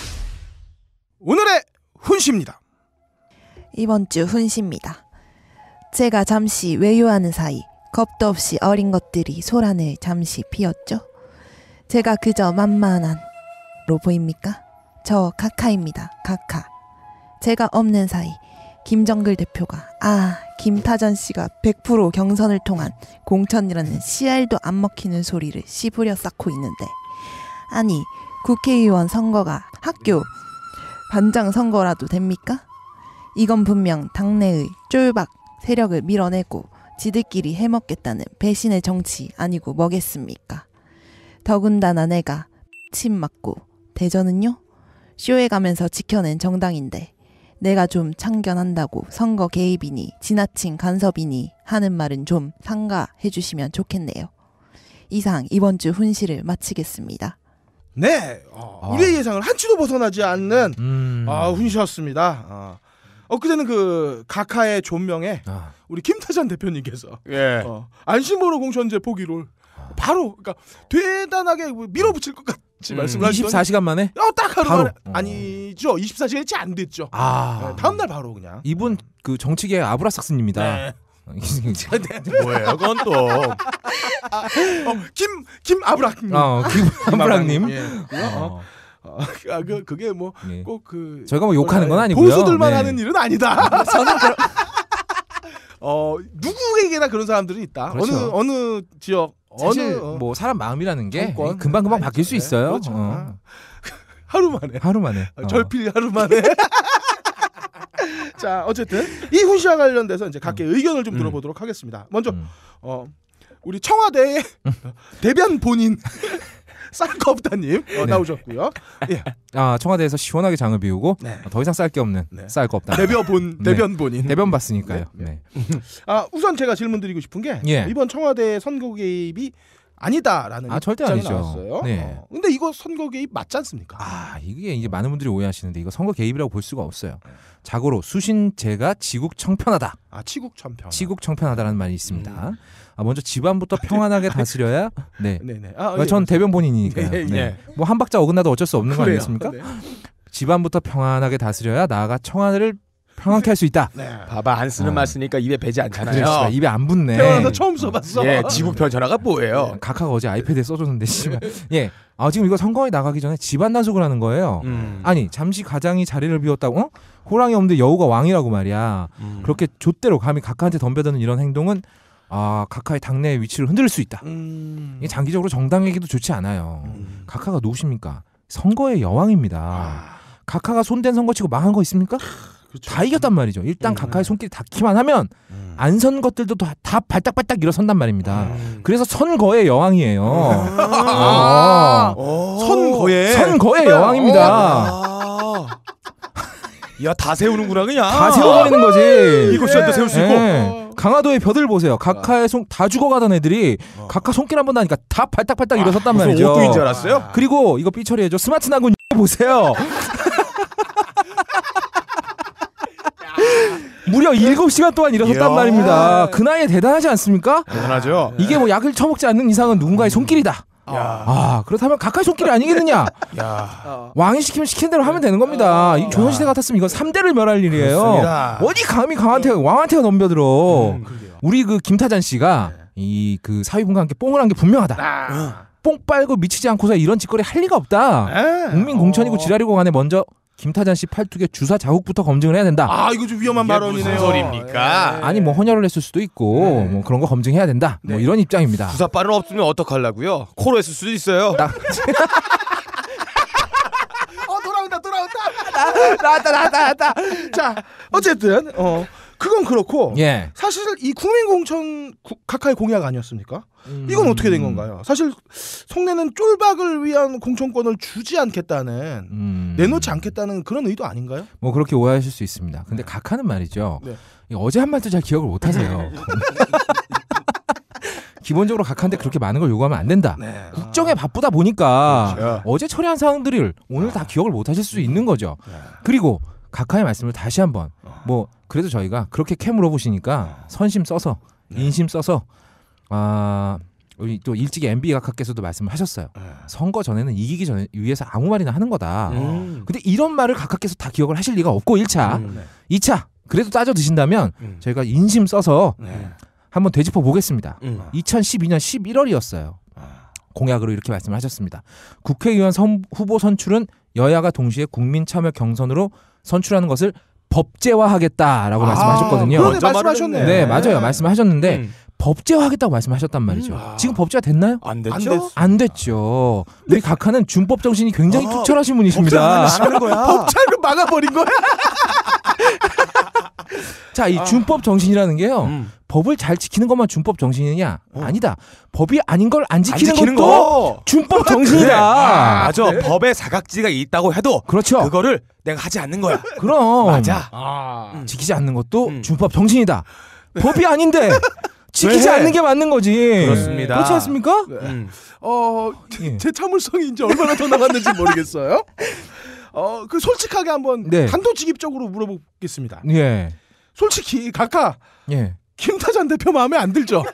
오늘의 훈시입니다. 이번 주 훈시입니다. 제가 잠시 외유하는 사이 겁도 없이 어린 것들이 소란을 잠시 피웠죠. 제가 그저 만만한 로 보입니까? 저 카카입니다. 카카. 제가 없는 사이 김정글 대표가 김타전 씨가 100% 경선을 통한 공천이라는 씨알도 안 먹히는 소리를 씹으려 쌓고 있는데 아니 국회의원 선거가 학교 반장 선거라도 됩니까? 이건 분명 당내의 쫄박 세력을 밀어내고 지들끼리 해먹겠다는 배신의 정치 아니고 뭐겠습니까? 더군다나 내가 침 맞고 대전은요? 쇼에 가면서 지켜낸 정당인데 내가 좀 참견한다고 선거 개입이니 지나친 간섭이니 하는 말은 좀 삼가해 주시면 좋겠네요. 이상 이번 주 훈시를 마치겠습니다. 네, 우리의 예상을 한치도 벗어나지 않는 훈시였습니다. 엊그제는 그 카카의 존명에 우리 김타전 대표님께서 예. 안심번호 공천제 포기를 바로 그러니까 대단하게 밀어붙일 것 같이 말씀을 하시더니 24시간 만에? 딱 하루 바로. 만에 아니죠. 24시간이 채 안 됐죠. 네, 다음 날 바로 그냥. 이분 그 정치계 아브라삭스입니다. 네. 뭐예요? 그건 또 김아브락. 김아브락님. 예. 그게 뭐 꼭 그 저희가 뭐 욕하는 건 아니고요. 보수들만 네. 하는 일은 아니다. 누구에게나 그런 사람들이 있다. 그렇죠. 어느 지역 사실 어느 뭐 사람 마음이라는 게 정권. 금방 바뀔 수 네, 있어요. 그렇죠. 하루 만에. 하루 만에. 절필 하루 만에. 자, 어쨌든 이 훈시와 관련돼서 이제 각계 의견을 좀 들어보도록 하겠습니다. 먼저 우리 청와대의 대변 본인 쌀거없다님 나오셨고요. 예. 청와대에서 시원하게 장을 비우고 네. 더 이상 쌀 게 없는 쌀 거 없다. 대변 본인. 대변 봤으니까요. 네. 네. 우선 제가 질문 드리고 싶은 게 이번 청와대 선거 개입이 아니다라는 절대 입장이 아니죠. 나왔어요. 네. 근데 이거 선거 개입 맞지 않습니까? 이게 이제 많은 분들이 오해하시는데 이거 선거 개입이라고 볼 수가 없어요. 자고로 수신제가 지국 청편하다. 치국 청편. 치국 청편하다라는 말이 있습니다. 먼저 집안부터 평안하게 다스려야 네네. 전 대변 본인이니까요. 예, 예. 네. 뭐 한 박자 어긋나도 어쩔 수 없는 거 그래요. 아니겠습니까? 네. 집안부터 평안하게 다스려야 나아가 청와대를 평안케 할 수 있다. 네. 봐봐 안 쓰는 말 쓰니까 입에 배지 않잖아요. 그렇죠. 입에 안 붙네. 태어나서 처음 써봤어. 예, 지구편 전화가 뭐예요? 각하가 어제 아이패드에 써줬는데 씨발. 예. 지금 이거 선거에 나가기 전에 집안 단속을 하는 거예요. 아니 잠시 가장이 자리를 비웠다고 호랑이 없는데 여우가 왕이라고 말이야. 그렇게 좆대로 감히 각하한테 덤벼드는 이런 행동은 각하의 당내의 위치를 흔들 수 있다. 이게 장기적으로 정당에게도 좋지 않아요. 각하가 누구십니까? 선거의 여왕입니다. 각하가 손댄 선거치고 망한 거 있습니까? 그렇죠. 다 이겼단 말이죠. 일단 각하의 손길이 닿기만 하면 안 선 것들도 다 발딱발딱 일어선단 말입니다. 그래서 선거의 여왕이에요. 선거의 여왕입니다. 야, 다 세우는구나 그냥. 다 세워버리는 거지. 이거 진짜 세울 수 있고. 강화도의 벼들 보세요. 각하의 다 죽어가던 애들이 각하 손길 한번 나니까 다 발딱발딱 일어섰단 말이죠. 옷도인 줄 알았어요? 그리고 이거 삐처리해줘. 스마트 나군 보세요. 무려 7시간 동안 일어섰단 이야. 말입니다. 그 나이에 대단하지 않습니까? 대단하죠. 이게 뭐 약을 처먹지 않는 이상은 누군가의 손길이다. 그렇다면 각하의 손길이 아니겠느냐? 왕이 시키면 시키는 대로 하면 되는 겁니다. 이 조선시대 같았으면 이건 3대를 멸할 일이에요. 그렇습니다. 어디 감히 왕한테가 넘겨들어. 우리 그 김타잔 씨가 이 그 사위분과 함께 뽕을 한 게 분명하다. 뽕 빨고 미치지 않고서 이런 짓거리 할 리가 없다. 국민 공천이고 지랄이고 간에 먼저 김타잔 씨 팔뚝의 주사 자국부터 검증을 해야 된다. 아 이거 좀 위험한 이게 발언이네요. 무슨 소리입니까? 예. 아니 뭐 헌혈을 했을 수도 있고 뭐 그런 거 검증해야 된다. 뭐 이런 입장입니다. 주사바는 없으면 어떡하려고요? 코로 했을 수도 있어요. 나왔다. 자 어쨌든 그건 그렇고 예. 사실 이 국민공천 각하의 공약 아니었습니까? 이건 어떻게 된 건가요? 사실 송내는 쫄박을 위한 공천권을 주지 않겠다는 내놓지 않겠다는 그런 의도 아닌가요? 뭐 그렇게 오해하실 수 있습니다. 근데 각하는 말이죠. 네. 이 어제 한 말도 잘 기억을 못 하세요. 기본적으로 각하한테 그렇게 많은 걸 요구하면 안 된다. 네. 국정에 바쁘다 보니까 그렇죠. 어제 처리한 사항들을 오늘 다 기억을 못 하실 수 있는 거죠. 그리고 각하의 말씀을 다시 한번 뭐 그래도 저희가 그렇게 캐 물어보시니까 선심 써서 인심 써서 우리 또 일찍이 MB 각하께서도 말씀을 하셨어요. 선거 전에는 이기기 전에 위해서 아무 말이나 하는 거다. 근데 이런 말을 각하께서 다 기억을 하실 리가 없고 1차 2차 그래도 따져 드신다면 저희가 인심 써서 한번 되짚어 보겠습니다. 2012년 11월이었어요. 공약으로 이렇게 말씀을 하셨습니다. 국회의원 후보 선출은 여야가 동시에 국민 참여 경선으로 선출하는 것을 법제화하겠다라고 말씀하셨거든요. 그러네, 말씀하셨네. 네, 맞아요. 말씀하셨는데 법제화하겠다고 말씀하셨단 말이죠. 지금 법제화 됐나요? 안 됐죠? 안 됐죠. 우리 각하는 준법 정신이 굉장히 툭철하신 분이십니다. 하는 거야. 법차를 막아버린 거야. 자, 이 준법 정신이라는 게요. 법을 잘 지키는 것만 준법 정신이냐? 아니다. 법이 아닌 걸 안 지키는 것도 준법 정신이다. 그래. 맞아. 법에 사각지가 있다고 해도 그렇죠. 그거를 내가 하지 않는 거야. 그럼 맞아. 지키지 않는 것도 준법 정신이다. 법이 아닌데 지키지 왜? 않는 게 맞는 거지. 그렇습니다. 그렇지 않습니까? 제 참을성이 이제 얼마나 더 나갔는지 모르겠어요. 그 솔직하게 한번 네. 단도직입적으로 물어보겠습니다. 예. 솔직히 각하 예. 김타잔 대표 마음에 안 들죠?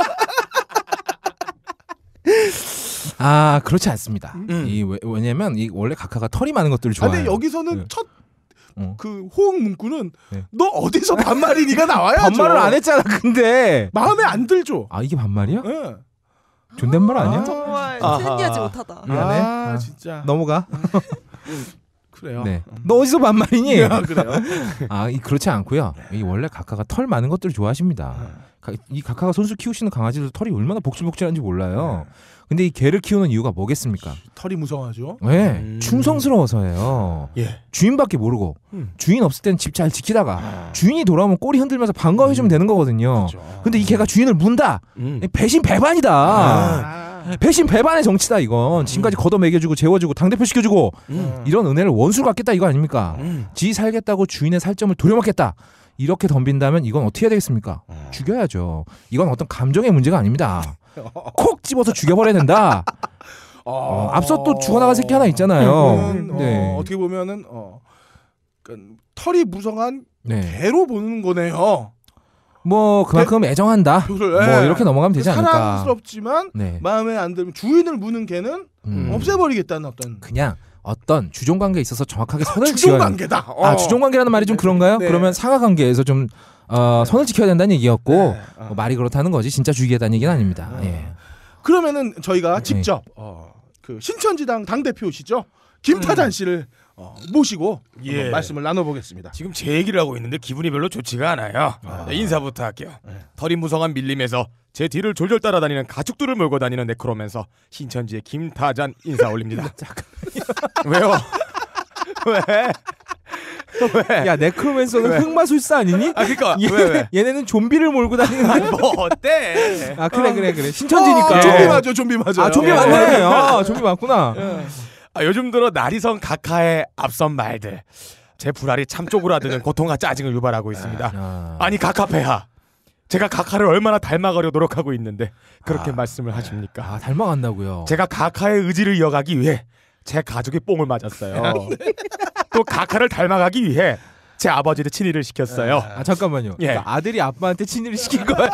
아, 그렇지 않습니다. 왜냐면 이 원래 각하가 털이 많은 것들을 좋아해요. 근데 여기서는 네. 첫 어. 그 호응 문구는 네. 너 어디서 반말이니가 나와야죠. 반말을 안 했잖아. 근데 마음에 안 들죠. 아, 이게 반말이야? 예. 존댓말 아니야? 정말 아하. 승리하지 못하다. 미안해. 아, 진짜. 넘어가. 그래요. 네. 너 어디서 반말이니? 그래요. 아, 그렇지 않고요. 이 원래 각하가 털 많은 것들을 좋아하십니다. 이 각하가 손수 키우시는 강아지들 털이 얼마나 복실복실한지 몰라요. 근데 이 개를 키우는 이유가 뭐겠습니까? 털이 무성하죠. 왜? 충성스러워서예요. 예. 주인밖에 모르고 주인 없을 땐 집 잘 지키다가 주인이 돌아오면 꼬리 흔들면서 반가워해주면 되는 거거든요. 근데 이 개가 주인을 문다. 배신 배반이다. 배신 배반의 정치다 이건. 지금까지 걷어먹여주고 재워주고 당대표 시켜주고 이런 은혜를 원수로 갚겠다 이거 아닙니까? 지 살겠다고 주인의 살점을 도려먹겠다. 이렇게 덤빈다면 이건 어떻게 해야 되겠습니까? 죽여야죠. 이건 어떤 감정의 문제가 아닙니다. 콕 집어서 죽여버려야 된다. 앞서 또 죽어나간 새끼 하나 있잖아요. 네. 어떻게 보면은 그러니까 털이 무성한 네. 개로 보는 거네요. 뭐 그만큼 애정한다. 표를, 뭐 예. 이렇게 넘어가면 되지 않을까. 사랑스럽지만 네. 마음에 안 들면 주인을 무는 개는 없애버리겠다는 어떤 그냥 어떤 주종 관계에 있어서 정확하게 선을 주종 지어야 관계다. 아, 주종 관계라는 말이 좀 그런가요? 네. 그러면 상하 관계에서 좀 선을 지켜야 된다는 얘기였고 네. 뭐 말이 그렇다는 거지 진짜 죽이겠다는 얘기는 아닙니다. 예. 그러면은 저희가 네. 직접 그 신천지당 당 대표시죠 김타잔 씨를 모시고 예. 한번 말씀을 나눠보겠습니다. 지금 제 얘기를 하고 있는데 기분이 별로 좋지가 않아요. 네, 인사부터 할게요. 털이 무성한 밀림에서 제 뒤를 졸졸 따라다니는 가축들을 몰고 다니는 네크로맨서 신천지의 김타잔 인사 올립니다. 왜요? 왜? 야 네크로맨서는 왜? 흑마술사 아니니? 아 그러니까 왜? 얘네는 좀비를 몰고 다니는데. 뭐 어때? 아 그래 신천지니까. 좀비 맞아, 좀비 맞아. 아 좀비 맞네. 아 좀비 맞구나. 요즘 들어 나리성 각하의 앞선 말들 제 불알이 참 쪼그라드는 고통과 짜증을 유발하고 있습니다. 아니 각하폐하, 제가 각하를 얼마나 닮아가려 노력하고 있는데 그렇게 말씀을 하십니까? 아 닮아간다고요. 제가 각하의 의지를 이어가기 위해 제 가족이 뽕을 맞았어요. 또 각하를 닮아가기 위해 제 아버지를 친일을 시켰어요. 아 잠깐만요. 예. 그러니까 아들이 아빠한테 친일을 시킨 거야.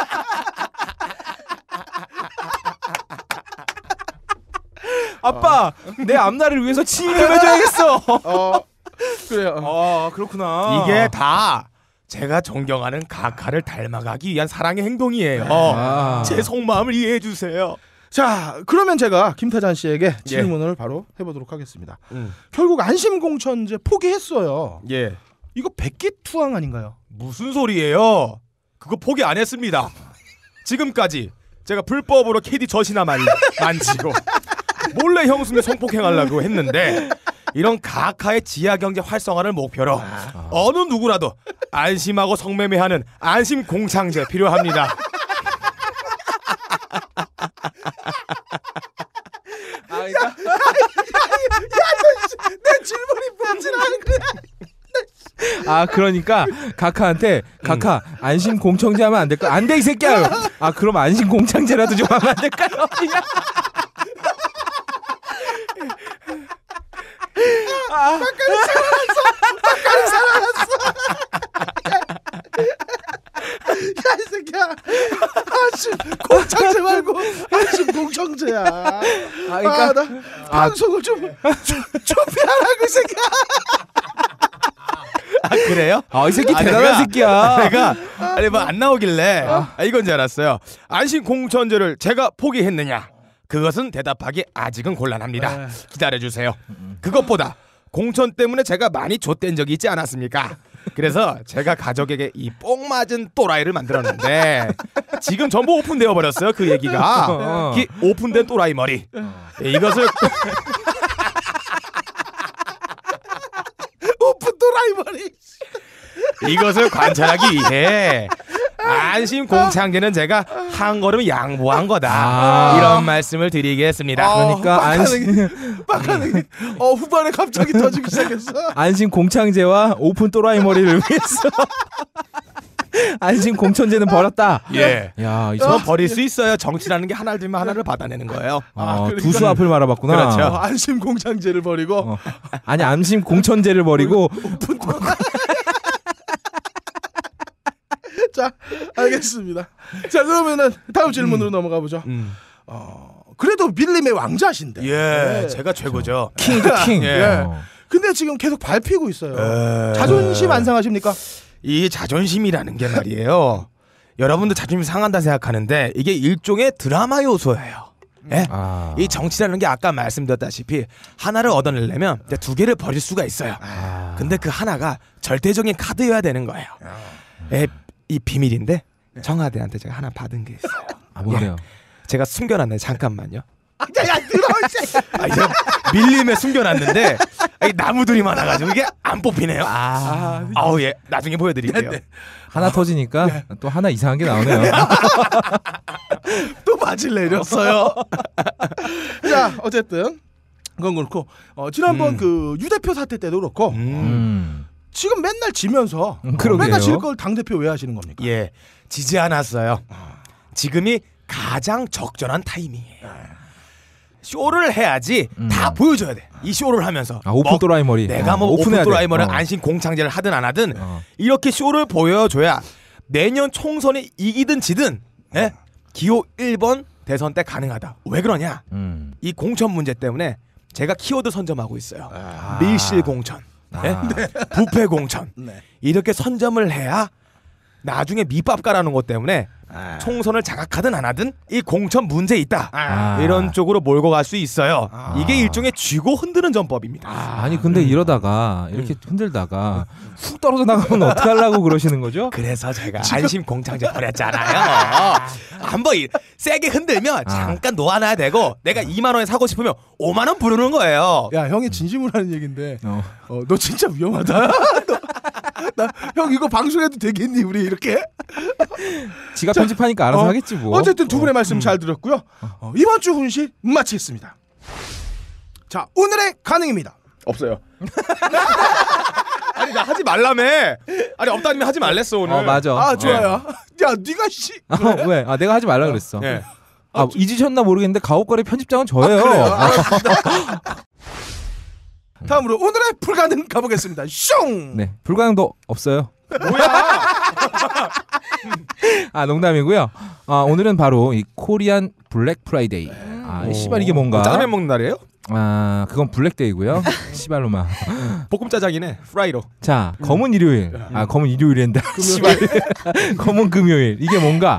아빠, 내 앞날을 위해서 친일 좀 해줘야겠어. 그래요. 아 그렇구나. 이게 다 제가 존경하는 각하를 닮아가기 위한 사랑의 행동이에요. 아. 제 속마음을 이해해 주세요. 자, 그러면 제가 김타잔 씨에게 질문을 바로 해보도록 하겠습니다. 결국 안심공천제 포기했어요. 예. 이거 백기투항 아닌가요? 무슨 소리예요? 그거 포기 안 했습니다. 지금까지 제가 불법으로 KD 젖이나 만지고 몰래 형수님 성폭행하려고 했는데 이런 가카의 지하경제 활성화를 목표로 어느 누구라도 안심하고 성매매하는 안심공창제 필요합니다. 내 질문이 뭔지 아는 거야. 그러니까 가카한테 가카 안심 공청제 하면 안 될까? 안 돼 이 새끼야. 그럼 안심 공창제라도 좀 하면 안 될까요? 막간이 살아났어. 야, 이 새끼야. 안심 공청제 말고 안심 공청제야. 그러니까 나 방송을 좀 피하라고 이 새끼야. 그래요? 이 새끼 대단한 새끼야. 내가 뭐 안 나오길래 이건 줄 알았어요. 안심공천제를 제가 포기했느냐? 그것은 대답하기 아직은 곤란합니다. 기다려주세요. 그것보다 공천 때문에 제가 많이 좆된 적이 있지 않았습니까? 그래서 제가 가족에게 이 뽕 맞은 또라이를 만들었는데 지금 전부 오픈되어 버렸어요. 그 얘기가 오픈된 또라이 머리. 이것을 오픈 또라이 머리. 이것을 관찰하기 위해 안심 공창제는 제가 한 걸음 양보한 거다. 이런 말씀을 드리겠습니다. 그러니까 빡가능이 후반에 갑자기 터지기 시작했어. 안심 공창제와 오픈 또라이 머리를 위해서 안심 공천제는 버렸다. 예. 야, 저 버릴 수 있어요. 정치라는 게 하나를 들면 하나를 받아내는 거예요. 그러니까. 두 수 앞을 말아봤구나. 그렇죠. 안심 공창제를 버리고 아니 안심 공천제를 버리고 오픈 또라이. 자, 알겠습니다. 자, 그러면은 다음 질문으로 넘어가 보죠. 그래도 밀림의 왕자신데. 예, 제가 최고죠. 킹. 예. 근데 지금 계속 밟히고 있어요. 자존심 안 상하십니까? 이 자존심이라는 게 말이에요. 여러분도 자존심 상한다 생각하는데 이게 일종의 드라마 요소예요. 예? 이 정치라는 게 아까 말씀드렸다시피 하나를 얻어내려면 두 개를 버릴 수가 있어요. 근데 그 하나가 절대적인 카드여야 되는 거예요. 이 비밀인데 청와대한테 제가 하나 받은 게 있어요. 뭔데요? 제가 숨겨놨네. 잠깐만요. 야, 들어. 이제 밀림에 숨겨놨는데 나무들이 많아가지고 이게 안 뽑히네요. 예, 나중에 보여드릴게요. 하나 터지니까 또 하나 이상한 게 나오네요. 또 바질 내렸어요. 자, 어쨌든 그건 그렇고 지난번 그 유 대표 사태 때도 그렇고 지금 맨날 지면서 맨날 질 걸 당대표 왜 하시는 겁니까? 예, 지지 않았어요. 지금이 가장 적절한 타이밍이에요. 쇼를 해야지 다 보여줘야 돼. 이 쇼를 하면서 오픈 또라이 머리. 내가 뭐 오픈 또라이 머리 안심 공창제를 하든 안 하든 이렇게 쇼를 보여줘야 내년 총선에 이기든 지든 기호 1번 대선 때 가능하다. 왜 그러냐? 이 공천 문제 때문에 제가 키워드 선점하고 있어요. 밀실 공천, 부패 공천. 이렇게 선점을 해야 나중에 밑밥 가라는 것 때문에 총선을 장악하든 안 하든 이 공천 문제 있다. 이런 쪽으로 몰고 갈 수 있어요. 이게 일종의 쥐고 흔드는 전법입니다. 아니 근데 이러다가 이렇게 흔들다가 훅 떨어져 나가면 어떡하려고 그러시는 거죠? 그래서 제가 안심 공창제 버렸잖아요. 한번 세게 흔들면 잠깐 놓아놔야 되고 내가 2만 원에 사고 싶으면 5만 원 부르는 거예요. 야, 형이 진심으로 하는 얘긴데 너 진짜 위험하다. 형 이거 방송해도 되겠니? 우리 이렇게 지가 편집하니까 알아서 하겠지 뭐. 어쨌든 두 분의 말씀 잘 들었고요. 이번 주 훈시 마치겠습니다. 자, 오늘의 가능입니다. 없어요. 아니 나 하지 말라며. 아니 없다니면 하지 말랬어 오늘. 맞아. 좋아요. 야, 네가 씨. 그래? 왜? 내가 하지 말라 그랬어. 네. 잊으셨나 모르겠는데 가옥거리 편집장은 저예요. 다음으로 오늘의 불가능 가보겠습니다. 슝. 네, 불가능도 없어요. 뭐야? 농담이고요. 오늘은 바로 이 코리안 블랙 프라이데이. 씨발 이게 뭔가? 짜장면 먹는 날이에요? 그건 블랙데이고요. 씨발로마. 볶음 짜장이네. 프라이로. 자, 검은 일요일. 검은 일요일인데. 씨발. 검은 금요일. 이게 뭔가?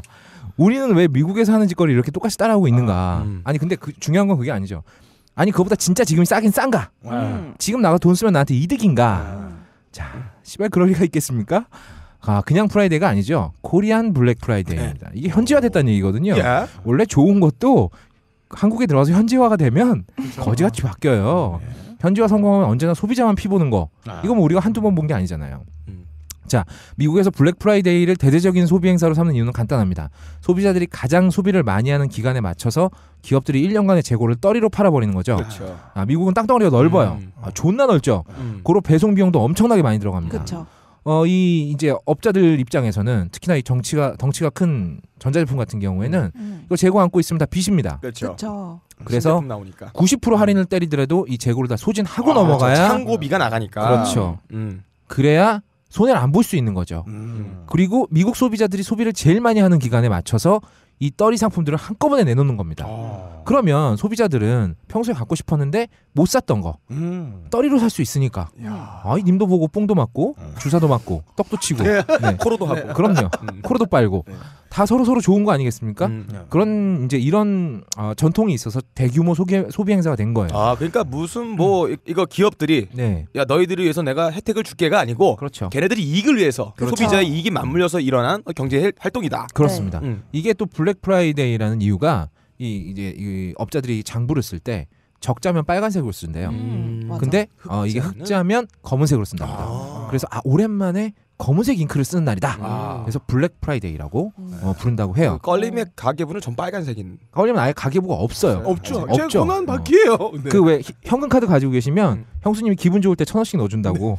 우리는 왜 미국에서 하는 짓거리 이렇게 똑같이 따라하고 있는가? 음. 아니 근데 중요한 건 그게 아니죠. 아니 그거보다 진짜 지금이 싸긴 싼가? 지금 나가 돈 쓰면 나한테 이득인가? 자, 씨발 그럴 리가 있겠습니까? 그냥 프라이데이가 아니죠. 코리안 블랙 프라이데이입니다. 이게 현지화됐다는 얘기거든요. 예. 원래 좋은 것도 한국에 들어와서 현지화가 되면 거지같이 바뀌어요. 현지화 성공하면 언제나 소비자만 피보는 거. 이거 뭐 우리가 한두 번 본 게 아니잖아요. 자, 미국에서 블랙 프라이데이를 대대적인 소비 행사로 삼는 이유는 간단합니다. 소비자들이 가장 소비를 많이 하는 기간에 맞춰서 기업들이 1년간의 재고를 떨이로 팔아버리는 거죠. 그렇죠. 미국은 땅덩어리가 넓어요. 존나 넓죠. 고로 배송 비용도 엄청나게 많이 들어갑니다. 그렇죠. 이제 업자들 입장에서는 특히나 이 덩치가 큰 전자제품 같은 경우에는 이거 재고 안고 있으면 다 빚입니다. 그렇죠. 그렇죠. 그래서 신제품 나오니까. 90% 할인을 때리더라도 이 재고를 다 소진하고 넘어가야 창고비가 나가니까. 그렇죠. 그래야 손해를 안 볼 수 있는 거죠. 음. 그리고 미국 소비자들이 소비를 제일 많이 하는 기간에 맞춰서 이 떨이 상품들을 한꺼번에 내놓는 겁니다. 그러면 소비자들은 평소에 갖고 싶었는데 못 샀던 거 떨이로 살 수 있으니까 아이 님도 보고 뽕도 맞고 주사도 맞고 떡도 치고 네. 코로도 하고. 그럼요. 코로도 빨고 다 서로 좋은 거 아니겠습니까? 그런 이제 이런 전통이 있어서 대규모 소비 행사가 된 거예요. 그러니까 무슨 뭐 이거 기업들이 네. 야 너희들을 위해서 내가 혜택을 줄게가 아니고 그렇죠. 걔네들이 이익을 위해서 그렇죠. 소비자의 이익이 맞물려서 일어난 경제 활동이다. 그렇습니다. 네. 이게 또 블랙 프라이데이라는 이유가 이 업자들이 장부를 쓸 때 적자면 빨간색으로 쓴대요. 맞아. 근데 이게 흑자면 검은색으로 쓴답니다. 그래서 오랜만에 검은색 잉크를 쓰는 날이다. 그래서 블랙 프라이데이라고 부른다고 해요. 껄림의 가계부는 전 빨간색인. 껄림은 아예 가계부가 없어요. 없죠. 없죠. 제 권한 바퀴예요. 네. 그 왜 현금 카드 가지고 계시면 형수님이 기분 좋을 때 1,000원씩 넣어준다고.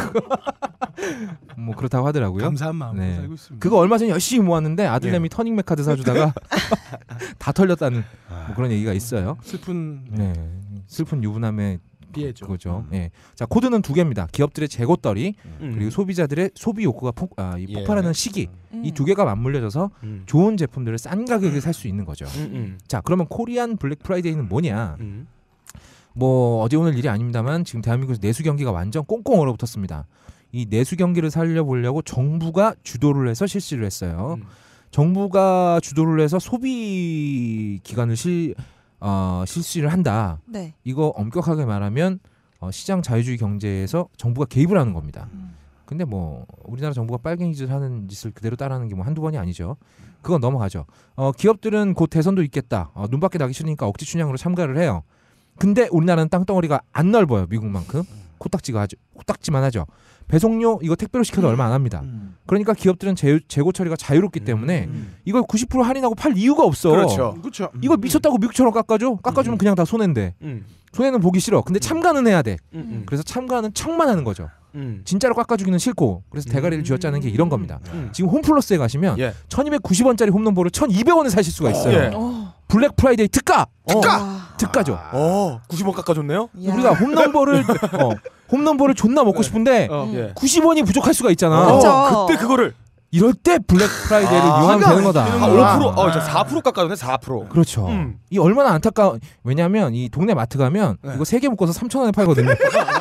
뭐 그렇다고 하더라고요. 감사한 마음으로 네. 살고 있습니다. 그거 얼마 전에 열심히 모았는데 아들내미 터닝맥 카드 사주다가 다 털렸다는 뭐 그런 얘기가 있어요. 슬픈 네. 슬픈 유부남의 피해죠. 그거죠. 예. 자, 코드는 두 개입니다. 기업들의 재고떨이 그리고 소비자들의 소비 욕구가 폭발하는 시기. 이 두 개가 맞물려져서 좋은 제품들을 싼 가격에 살 수 있는 거죠. 자, 그러면 코리안 블랙 프라이데이는 뭐냐? 뭐 어제 오늘 일이 아닙니다만 지금 대한민국에서 내수 경기가 완전 꽁꽁 얼어붙었습니다. 이 내수 경기를 살려보려고 정부가 주도를 해서 실시를 했어요. 정부가 주도를 해서 소비 기간을 실시를 한다. 네. 이거 엄격하게 말하면 시장 자유주의 경제에서 정부가 개입을 하는 겁니다. 근데 뭐 우리나라 정부가 빨갱이짓 하는 짓을 그대로 따라하는 게 뭐 한두 번이 아니죠. 그건 넘어가죠. 기업들은 곧 대선도 있겠다. 눈밖에 나기 싫으니까 억지 춘향으로 참가를 해요. 근데 우리나라는 땅덩어리가 안 넓어요. 미국만큼. 코딱지만 하죠. 배송료 이거 택배로 시켜도 얼마 안 합니다. 그러니까 기업들은 재고 처리가 자유롭기 때문에 이걸 90% 할인하고 팔 이유가 없어. 그렇죠. 그렇죠. 이거 미쳤다고 미국처럼 깎아줘? 깎아주면 그냥 다 손해인데. 손해는 보기 싫어. 근데 참가는 해야 돼. 그래서 참가는 척만 하는 거죠. 진짜로 깎아주기는 싫고. 그래서 대가리를 쥐어짜는 게 이런 겁니다. 지금 홈플러스에 가시면 1290원짜리 홈런볼을 1200원에 사실 수가 있어요. 예. 블랙 프라이데이 특가죠. 90원 깎아줬네요. 우리가 홈런볼을 존나 먹고 싶은데 예. 90원이 부족할 수가 있잖아. 그쵸. 그때 그거를 이럴 때 블랙 프라이데이를 이용하면 되는 거다. 5%, 이제 4% 깎아줬네. 4%. 그렇죠. 이 얼마나 안타까워. 왜냐하면 이 동네 마트 가면 이거 3개 묶어서 3,000원에 팔거든요.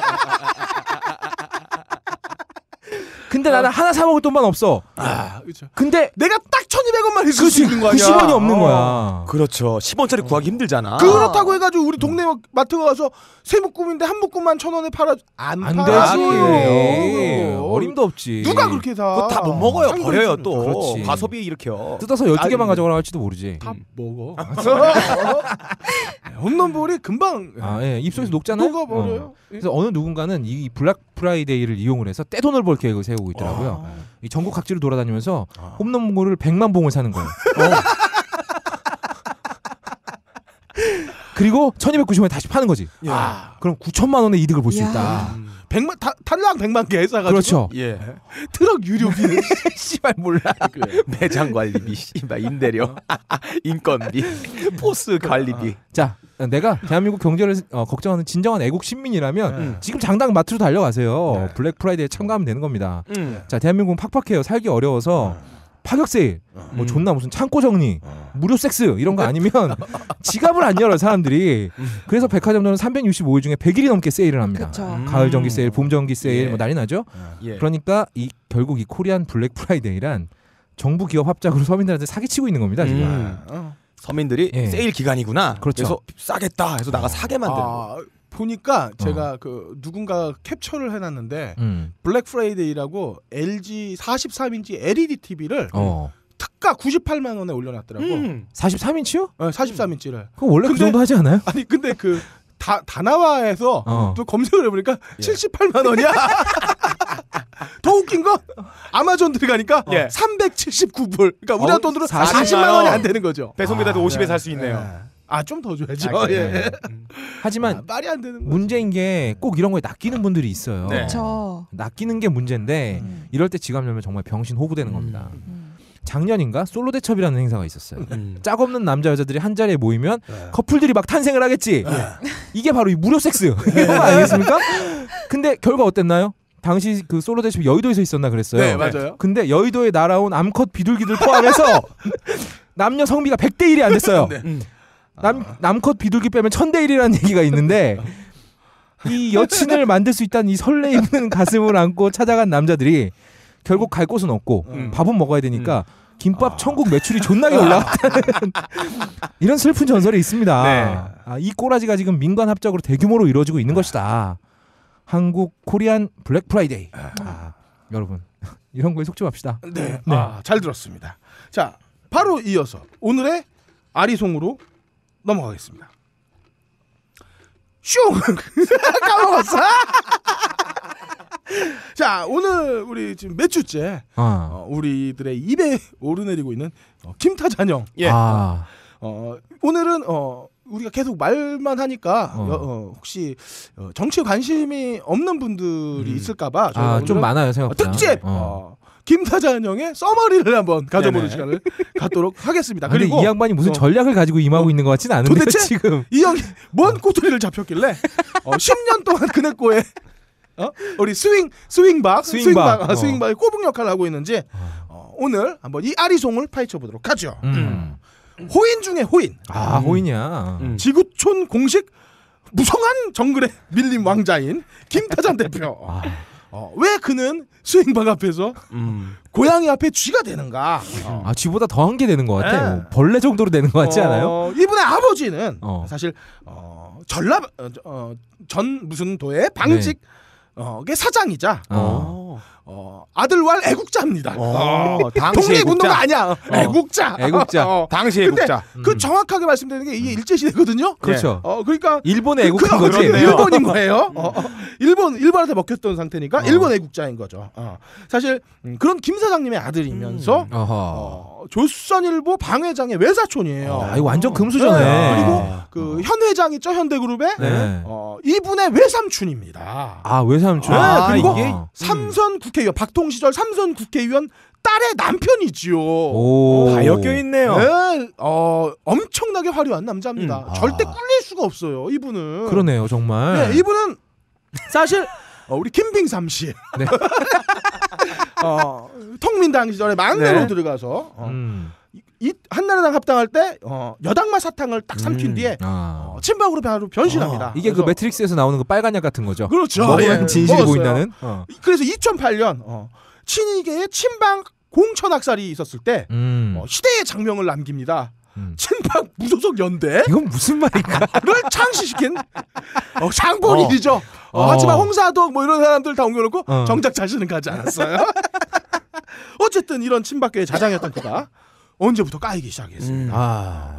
근데 나는 하나 사 먹을 돈만 없어. 그렇죠. 근데 내가 딱 1,200원만 있을 수 있는 거 아니야. 90원이 없는 거야. 그렇죠. 10원짜리 구하기 힘들잖아. 그렇다고 해가지고 우리 동네 마트 가서 세 묶음인데 한 묶음만 1,000원에 팔아 안 되지. 팔아요. 어림도 없지. 누가 그렇게 사? 그거 다 못 먹어요. 상당히 버려요 또. 그렇지. 과소비 일으켜. 뜯어서 12개만 가져가라 할지도 모르지. 다 먹어. 홈런볼이 금방 예. 입속에서 녹잖아요. 녹아버려요. 그래서 어느 누군가는 이 블랙 프라이데이를 이용을 해서 떼돈을 벌 계획을 세우고 있더라고요. 이 전국 각지를 돌아다니면서 홈런볼을 100만 봉을 사는 거예요. 그리고 1290원에 다시 파는 거지. 그럼 9천만 원의 이득을 볼 수 있다. 100만 탈락 100만 개 사가지고. 그렇죠. 예. 트럭 유료비. 씨발 몰라. 매장 관리비, 씨발 임대료, 인건비, 포스 관리비. 자, 내가 대한민국 경제를 걱정하는 진정한 애국 시민이라면 지금 당장 마트로 달려가세요. 블랙 프라이데이에 참가하면 되는 겁니다. 자, 대한민국은 팍팍해요. 살기 어려워서 파격 세일, 뭐 존나 무슨 창고 정리, 무료 섹스 이런 거 아니면 지갑을 안 열어요 사람들이. 그래서 백화점들은 365일 중에 100일이 넘게 세일을 합니다. 그쵸. 가을 전기 세일, 봄 전기 세일 뭐 난리 나죠. 예. 그러니까 결국 이 코리안 블랙 프라이데이란 정부 기업 합작으로 서민들한테 사기치고 있는 겁니다 지금. 서민들이 예. 세일 기간이구나. 그렇죠. 그래서 싸겠다 해서 나가 사게 만드는 거. 보니까 제가 그 누군가 캡처를 해놨는데 블랙 프라이데이라고 LG 43인치 LED TV를 특가 98만 원에 올려놨더라고. 43인치요? 네, 43인치를. 그거 원래 그 정도 하지 않아요? 아니 근데 그 다나와에서 또 검색을 해보니까 78만 원이야. 더 웃긴 건 아마존 들어가니까 379불. 그러니까 우리나라 돈으로 40만 원이 안 되는 거죠. 배송비라도 50에 살 수 있네요. 좀 더 줘야죠. 그래. 하지만 말이 안 되는 거지. 문제인 게 꼭 이런 거에 낚이는 분들이 있어요. 네. 저 낚이는 게 문제인데 이럴 때 지갑 열면 정말 병신 호구되는 겁니다. 작년인가 솔로 대첩이라는 행사가 있었어요. 짝 없는 남자 여자들이 한 자리에 모이면 커플들이 막 탄생을 하겠지. 이게 바로 이 무료 섹스 이거 아니겠습니까? 근데 결과 어땠나요? 당시 그 솔로 대첩 여의도에서 있었나 그랬어요. 네, 맞아요. 근데 여의도에 날아온 암컷 비둘기들 포함해서 남녀 성비가 100대 1이 안 됐어요. 남컷 비둘기 빼면 1000대 1이라는 얘기가 있는데 이 여친을 만들 수 있다는 이 설레이는 가슴을 안고 찾아간 남자들이 결국 갈 곳은 없고 밥은 먹어야 되니까 김밥 천국 매출이 존나게 올라갔다는 이런 슬픈 전설이 있습니다. 네. 이 꼬라지가 지금 민간 합작으로 대규모로 이루어지고 있는 것이다. 한국 코리안 블랙 프라이데이. 여러분 이런 거에 속지 맙시다. 네. 잘 들었습니다. 자, 바로 이어서 오늘의 아리송으로 넘어가겠습니다. 슝! 까먹었어. 자, 오늘 우리 지금 몇 주째 우리들의 입에 오르내리고 있는 김타잔영. 예. 오늘은 우리가 계속 말만 하니까 혹시 정치에 관심이 없는 분들이 있을까봐 저희가 좀 많아요 생각보다. 특집 김타잔영의 서머리를 한번 가져보는 시간을 갖도록 하겠습니다. 그리고 이 양반이 무슨 전략을 가지고 임하고 있는 것 같지는 않은데 도대체 지금 이 형이 뭔 꼬투리를 잡혔길래 10년 동안 그네꼬에 우리 스윙박의 꼬북 역할을 하고 있는지 오늘 한번 이 아리송을 파헤쳐 보도록 하죠. 호인 중에 호인. 호인이야. 지구촌 공식 무성한 정글의 밀림 왕자인 김타잔 대표. 왜 그는 스윙박 앞에서 고양이 앞에 쥐가 되는가? 쥐보다 더한 게 되는 것 같아. 뭐 벌레 정도로 되는 것 같지 않아요? 이분의 아버지는 사실 전 무슨 도의 방직 사장이자 아들왈 애국자입니다. 독립운동가 아니야. 애국자. 당시 애국자. 그 정확하게 말씀드리는 게 이게 일제시대거든요. 그렇죠. 그러니까 일본의 애국한 거지. 일본인 거예요. 일본한테 먹혔던 상태니까 일본 애국자인 거죠. 사실 그런 김 사장님의 아들이면서 조선일보 방회장의 외사촌이에요. 이거 완전 금수저네. 그리고 그 현 회장 있죠, 현대그룹의 이분의 외삼촌입니다. 외삼촌. 그리고 삼선 국회의원 박통 시절 삼선 국회의원 딸의 남편이지요. 다 엮여 있네요. 네, 엄청나게 화려한 남자입니다. 절대 꿀릴 수가 없어요, 이분은. 그러네요, 정말. 네, 이분은 사실 우리 김빙삼 씨, 네. 통민당 시절에 막내로 들어가서 이 한나라당 합당할 때 여당마 사탕을 딱 삼킨 뒤에 친박으로 바로 변신합니다. 이게 그 매트릭스에서 나오는 그 빨간 약 같은 거죠. 그렇죠. 먹으면 진실이 먹었어요. 보인다는. 그래서 2008년 친이계의 친박 공천 학살이 있었을 때 시대의 장명을 남깁니다. 친박 무소속 연대를 이건 무슨 말인가? 창시시킨 장본 일이죠. 하지만 홍사덕 뭐 이런 사람들 다 옮겨놓고 정작 자신은 가지 않았어요. 어쨌든 이런 친박계의 자장이었던 그가 언제부터 까이기 시작했습니다.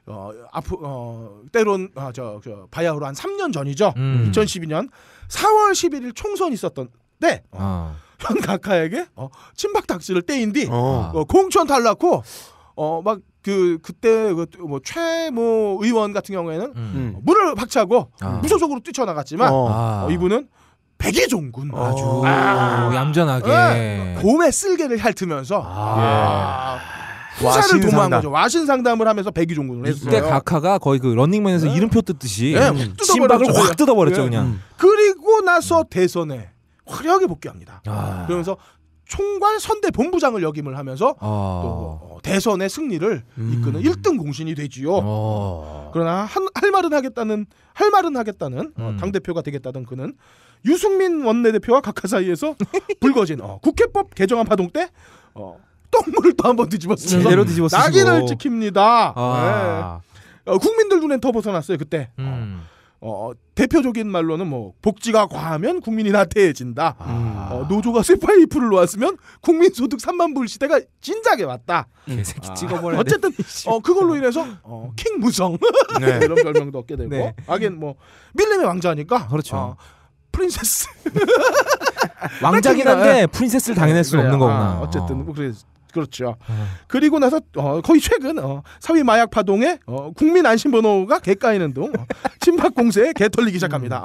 때론 바야흐로 한 3년 전이죠. 2012년 4월 11일 총선이 있었던 때 현 각하에게 친박 닥치를 떼인 뒤 공천 탈락후 막 그때 뭐 최모 의원 같은 경우에는 문을 박차고 무소속으로 뛰쳐나갔지만 이분은 백의종군 아주 얌전하게 봄에 쓸개를 핥으면서 후사를 도모한 거죠. 와신 상담을 하면서 백의종군을 했어요. 이때 각하가 거의 그 런닝맨에서 이름표 뜯듯이 친박을 확 뜯어버렸죠 그냥. 그리고 나서 대선에 화려하게 복귀합니다. 그러면서 총괄 선대 본부장을 역임을 하면서 또 대선의 승리를 이끄는 1등 공신이 되지요. 그러나 할 말은 하겠다는 당 대표가 되겠다던 그는 유승민 원내대표와 각하 사이에서 불거진 국회법 개정안 파동 때 똥물을 또 한번 뒤집었으면서 제대로 뒤집어 낙인을 쓰시고. 찍힙니다. 아. 네. 국민들 눈엔 더 벗어났어요 그때. 대표적인 말로는 뭐 복지가 과하면 국민이 나태해진다. 노조가 쇠파이프를 놓았으면 국민소득 3만 불 시대가 진작에 왔다. 개새끼 찍어버려. 어쨌든 그걸로 인해서 킹 무성 네. 이런 별명도 얻게 되고 네. 하긴 뭐 밀림의 왕자니까 그렇죠. 프린세스 왕자긴 한데 프린세스를 당해낼 수는 없는 거구나. 어쨌든 뭐 그렇죠. 그리고 나서 거의 최근 사회 마약 파동에 국민 안심번호가 개까이는 등 친박 공세에 개 털리기 시작합니다.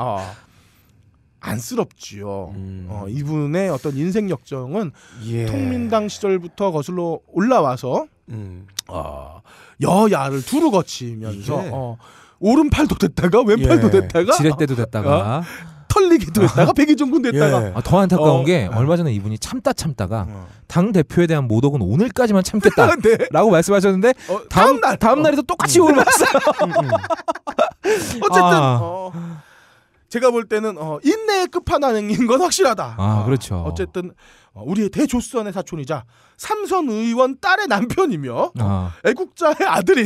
안쓰럽지요. 이분의 어떤 인생 역정은 예. 통민당 시절부터 거슬러 올라와서 여야를 두루 거치면서 이게- 오른팔도 됐다가 왼팔도 예. 됐다가 지렛대도 됐다가 털리기도 했다가 백의종군 됐다가 예. 더 안타까운 어. 게 얼마 전에 이분이 참다가 당 대표에 대한 모독은 오늘까지만 참겠다라고 네. 말씀하셨는데 다음 날에도 똑같이 욕을 먹었어요. 어쨌든 제가 볼 때는 인내의 끝판왕인 건 확실하다. 그렇죠. 어쨌든 우리의 대조선의 사촌이자 삼선 의원 딸의 남편이며 애국자의 아들인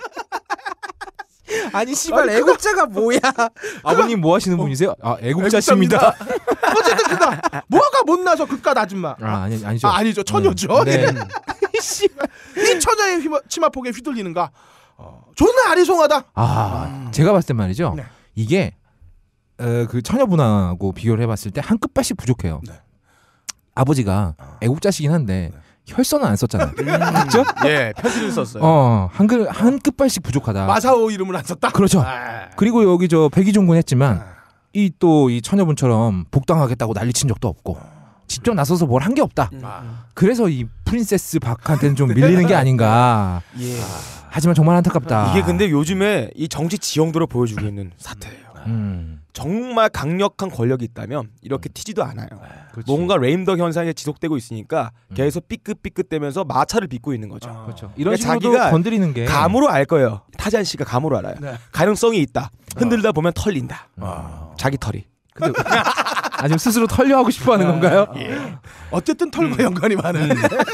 아니 씨발 애국자가 뭐야? 아버님 뭐 하시는 분이세요? 애국자십니다. 어쨌든 그다 뭐가 못나서 그깟 아줌마. 아니죠. 아니죠. 처녀죠. 네. 이 처녀의 치마폭에 휘둘리는가? 존나 아리송하다. 제가 봤을 때 말이죠. 네. 이게 그 처녀분하고 비교를 해봤을 때 한 끗발씩 부족해요. 네. 아버지가 애국자시긴 한데 혈서는 안 썼잖아요. 그렇죠? 예, 편지를 썼어요. 한 끗발씩 부족하다. 마사오 이름을 안 썼다. 그렇죠. 그리고 여기 백의종군 했지만 이 처녀분처럼 복당하겠다고 난리친 적도 없고 직접 나서서 뭘 한 게 없다. 그래서 이 프린세스 박한테는 좀 밀리는 게 아닌가. 예. 하지만 정말 안타깝다. 이게 근데 요즘에 이 정치 지형도를 보여주고 있는 사태예요. 정말 강력한 권력이 있다면 이렇게 튀지도 않아요. 그렇지. 뭔가 레임덕 현상이 지속되고 있으니까 계속 삐끗삐끗대면서 마찰을 빚고 있는 거죠. 그렇죠. 이런 그러니까 식으로 자기가 건드리는 게 감으로 알 거예요. 타잔 씨가 감으로 알아요. 네. 가능성이 있다. 흔들다 보면 털린다. 자기 털이. 아직 스스로 털려 하고 싶어하는 건가요? 어쨌든 털과 연관이 많은.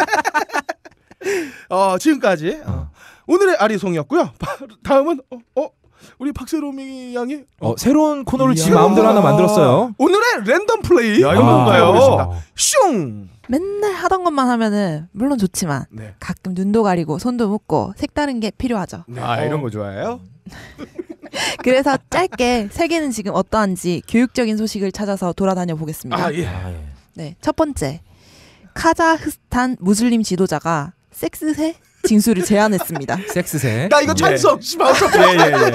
지금까지 오늘의 아리송이었고요. 다음은 우리 박세롬이 양이 새로운 코너를 지 이야. 마음대로 하나 만들었어요. 오늘의 랜덤 플레이 야, 이거 뭔가요? 슝. 맨날 하던 것만 하면은 물론 좋지만 네. 가끔 눈도 가리고 손도 묶고 색다른 게 필요하죠. 네. 이런 거 좋아해요? 그래서 짧게 세계는 지금 어떠한지 교육적인 소식을 찾아서 돌아다녀 보겠습니다. 예. 네, 첫 번째 카자흐스탄 무슬림 지도자가 섹스세 징수를 제안했습니다. 섹스세. 나 이거 찬성. 씨발. 예.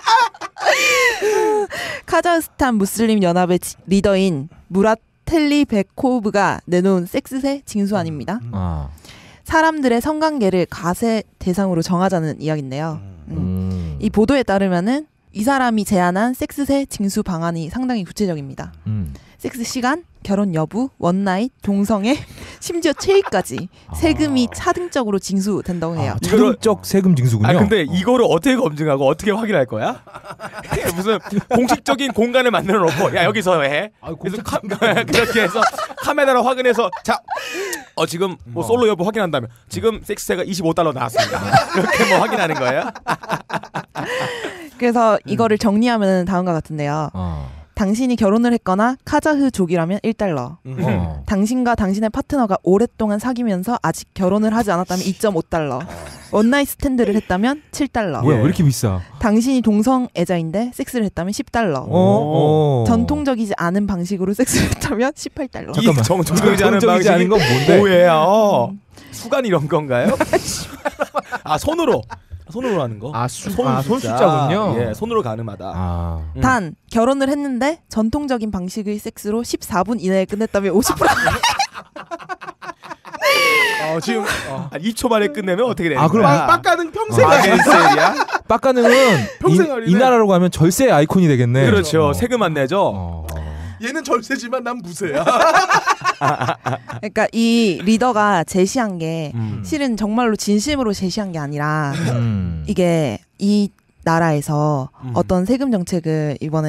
카자흐스탄 무슬림 연합의 리더인 무라텔리베코브가 내놓은 섹스세 징수안입니다. 사람들의 성관계를 가세 대상으로 정하자는 이야기인데요. 이 보도에 따르면은 이 사람이 제안한 섹스세 징수 방안이 상당히 구체적입니다. 섹스 시간, 결혼 여부, 원나잇, 동성애, 심지어 체위까지 세금이 차등적으로 징수된다고 해요. 차등적 세금 징수군요. 근데 이거를 어떻게 검증하고 어떻게 확인할 거야? 무슨 공식적인 공간을 만들어 놓고 야 여기서 해. 그래서 그렇게 해서 카메라로 확인해서 자, 지금 뭐 솔로 여부 확인한다면 지금 섹스세가 $25 나왔습니다. 이렇게 뭐 확인하는 거예요? 그래서 이거를 정리하면 다음과 같은데요. 당신이 결혼을 했거나 카자흐족이라면 $1. 당신과 당신의 파트너가 오랫동안 사귀면서 아직 결혼을 하지 않았다면 $2.5. 원나잇 스탠드를 했다면 $7. 뭐야 왜 이렇게 비싸? 당신이 동성애자인데 섹스를 했다면 $10. 전통적이지 않은 방식으로 섹스를 했다면 $18. 이 정통적이지 않은 정통적이지 않은 건 뭔데? 뭐예요? 수간 이런 건가요? 손으로 하는 거. 손숫자군요. 예, 손으로 가늠하다. 단 결혼을 했는데 전통적인 방식의 섹스로 14분 이내에 끝냈다면 50%. 지금 2초 만에 끝내면 어떻게 되는 그럼 거야? 빡가는 평생 겐셀이야? 빡가능은 이 나라로 가면 절세 아이콘이 되겠네. 그렇죠. 세금 안 내죠. 얘는 절세지만 난 무세야. 그러니까 이 리더가 제시한 게 실은 정말로 진심으로 제시한 게 아니라 이게 이 나라에서 어떤 세금 정책을 이번에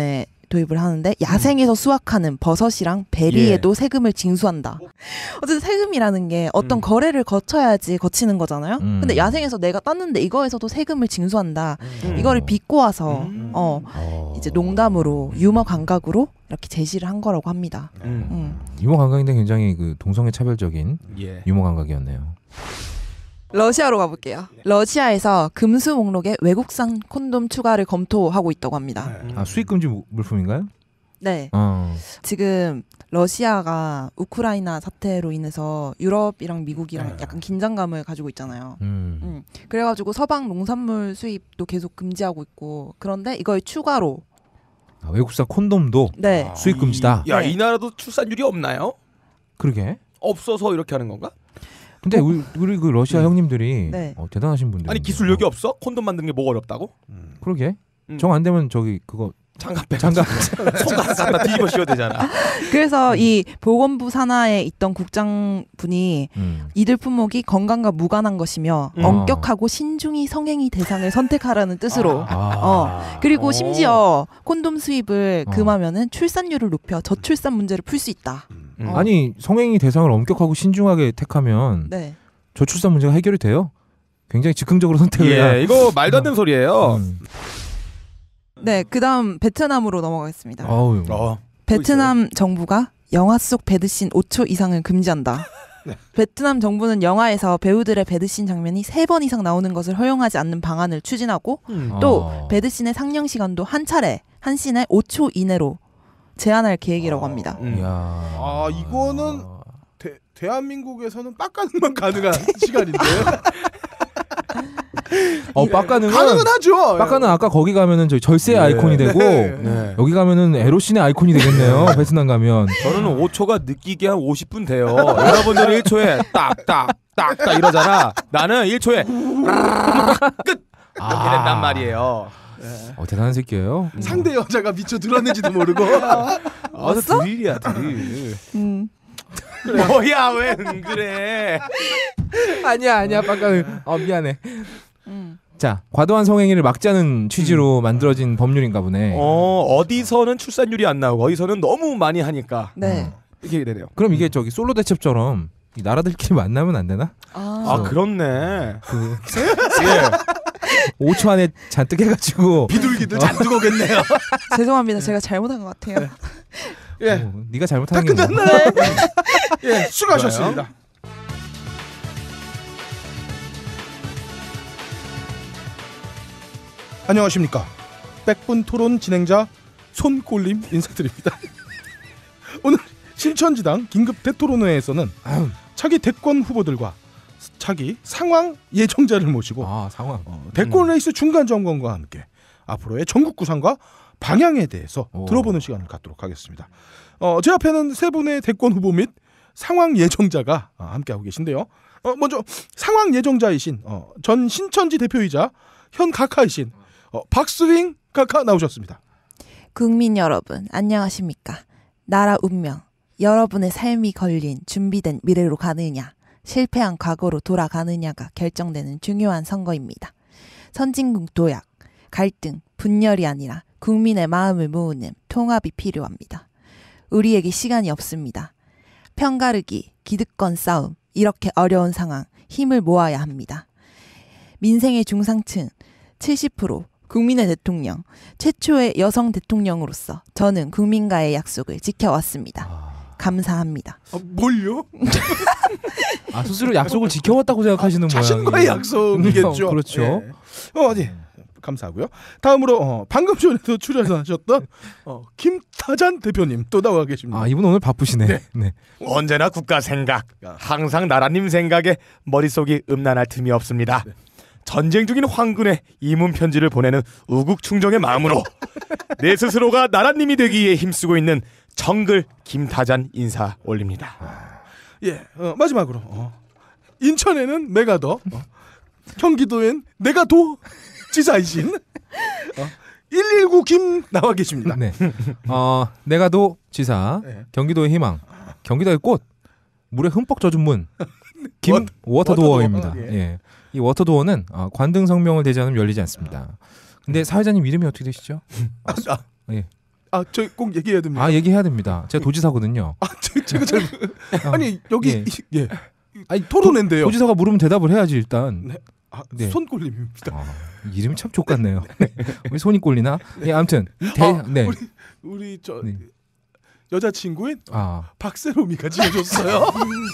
도입을 하는데 야생에서 수확하는 버섯이랑 베리에도 세금을 징수한다. 어쨌든 세금이라는 게 어떤 거래를 거쳐야지 거치는 거잖아요. 근데 야생에서 내가 땄는데 이거에서도 세금을 징수한다. 이거를 비꼬아서 이제 농담으로 유머 감각으로 이렇게 제시를 한 거라고 합니다. 유머 감각인데 굉장히 그 동성애 차별적인 예. 유머 감각이었네요. 러시아로 가볼게요. 러시아에서 금수 목록에 외국산 콘돔 추가를 검토하고 있다고 합니다. 아 수입 금지 물품인가요? 네. 지금 러시아가 우크라이나 사태로 인해서 유럽이랑 미국이랑 약간 긴장감을 가지고 있잖아요. 그래가지고 서방 농산물 수입도 계속 금지하고 있고 그런데 이거에 추가로 외국산 콘돔도 네. 수입 금지다. 야, 이 나라도 출산율이 없나요? 그러게. 없어서 이렇게 하는 건가? 근데 우리 그 러시아 형님들이 네. 대단하신 분들. 아니 기술력이 없어? 콘돔 만드는 게 뭐가 어렵다고? 그러게. 정 안 되면 저기 그거 장갑 손가락 갖다 뒤집어 씌워야 되잖아. 그래서 이 보건부 산하에 있던 국장분이 이들 품목이 건강과 무관한 것이며 엄격하고 신중히 성행위 대상을 선택하라는 뜻으로 그리고 심지어 콘돔 수입을 금하면은 출산율을 높여 저출산 문제를 풀 수 있다. 아니 성행위 대상을 엄격하고 신중하게 택하면 네. 저출산 문제가 해결이 돼요? 굉장히 즉흥적으로 선택을 해야. 예, 이거 말도 안 되는 소리예요. 네, 그다음 베트남으로 넘어가겠습니다. 어우. 베트남 정부가 영화 속 배드신 5초 이상을 금지한다. 베트남 정부는 영화에서 배우들의 배드신 장면이 3번 이상 나오는 것을 허용하지 않는 방안을 추진하고 또 배드신의 상영 시간도 한 차례 한 씬에 5초 이내로 제한할 계획이라고 합니다. 아 이거는 대한민국에서는 빡가능만 가능한 시간인데요. 빡가능은 가능하죠. 빡가능 아까 거기 가면은 저희 절세 아이콘이 되고 네. 여기 가면은 에로신의 아이콘이 되겠네요. 베트남 가면. 저는 5초가 느끼게 한 50분 돼요. 여러분들은 1초에 딱딱딱딱 이러잖아. 나는 1초에 끝 이렇게 된단 말이에요. 대단한 새끼예요. 상대 여자가 미쳐 들었는지도 모르고. 드릴이야 드릴. 뭐야 왜 그래? 아니야 빡가능. 미안해. 자, 과도한 성행위를 막자는 취지로 만들어진 법률인가 보네. 어디서는 출산율이 안 나오고 어디서는 너무 많이 하니까 네. 이게 되네요. 그럼 이게 저기 솔로 대첩처럼 이 나라들끼리 만나면 안 되나? 그렇네. 예. 5초 안에 잔뜩 해가지고 비둘기들 잔뜩 오겠네요. 죄송합니다. 제가 잘못한 것 같아요. 예, 네가 잘못한 게 끝났나요? 예, 수고하셨습니다. 안녕하십니까. 백분 토론 진행자 손꼴림 인사드립니다. 오늘 신천지당 긴급 대토론회에서는 차기 대권 후보들과 차기 상황 예정자를 모시고 상황. 대권 레이스 중간 점검과 함께 앞으로의 전국 구상과 방향에 대해서 들어보는 시간을 갖도록 하겠습니다. 제 앞에는 세 분의 대권 후보 및 상황 예정자가 함께하고 계신데요. 먼저 상황 예정자이신 전 신천지 대표이자 현 각하이신 박스윙 각하 나오셨습니다. 국민 여러분 안녕하십니까. 나라 운명, 여러분의 삶이 걸린 준비된 미래로 가느냐 실패한 과거로 돌아가느냐가 결정되는 중요한 선거입니다. 선진국 도약, 갈등, 분열이 아니라 국민의 마음을 모으는 통합이 필요합니다. 우리에게 시간이 없습니다. 편가르기, 기득권 싸움, 이렇게 어려운 상황 힘을 모아야 합니다. 민생의 중상층 70%, 국민의 대통령, 최초의 여성 대통령으로서 저는 국민과의 약속을 지켜왔습니다. 감사합니다. 뭘요? 스스로 약속을 지켜왔다고 생각하시는 모양이에요. 자신과의 약속이겠죠. 그렇죠. 네. 감사하고요. 다음으로 방금 전에도 출연하셨던 김타잔 대표님 또 나와 계십니다. 이분 오늘 바쁘시네. 네. 언제나 국가 생각, 항상 나라님 생각에 머릿속이 음란할 틈이 없습니다. 전쟁 중인 황군에 이문 편지를 보내는 우국충정의 마음으로 내 스스로가 나라님이 되기 위해 힘쓰고 있는 정글 김타잔 인사 올립니다. 마지막으로 인천에는 메가더, 경기도엔 내가도 지사이신 119 김 나와 계십니다. 네. 내가도 지사, 경기도의 희망, 경기도의 꽃, 물에 흠뻑 젖은 문, 김 워터도어입니다. 예. 이 워터도어는 관등 성명을 대지 않으면 열리지 않습니다. 근데 사회자님 이름이 어떻게 되시죠? 예. 저 꼭 얘기해야 됩니다. 아 얘기해야 됩니다. 제가 도지사거든요. 제가 잘 아니 여기 예. 아니 토론인데요. 도지사가 물으면 대답을 해야지 일단. 네. 네. 손꼴림입니다. 이름이 참 족같네요. 왜 손이 꼴리나? 예, 아무튼 네. 우리 저 네. 여자친구인 아 박세롬이가 지어줬어요.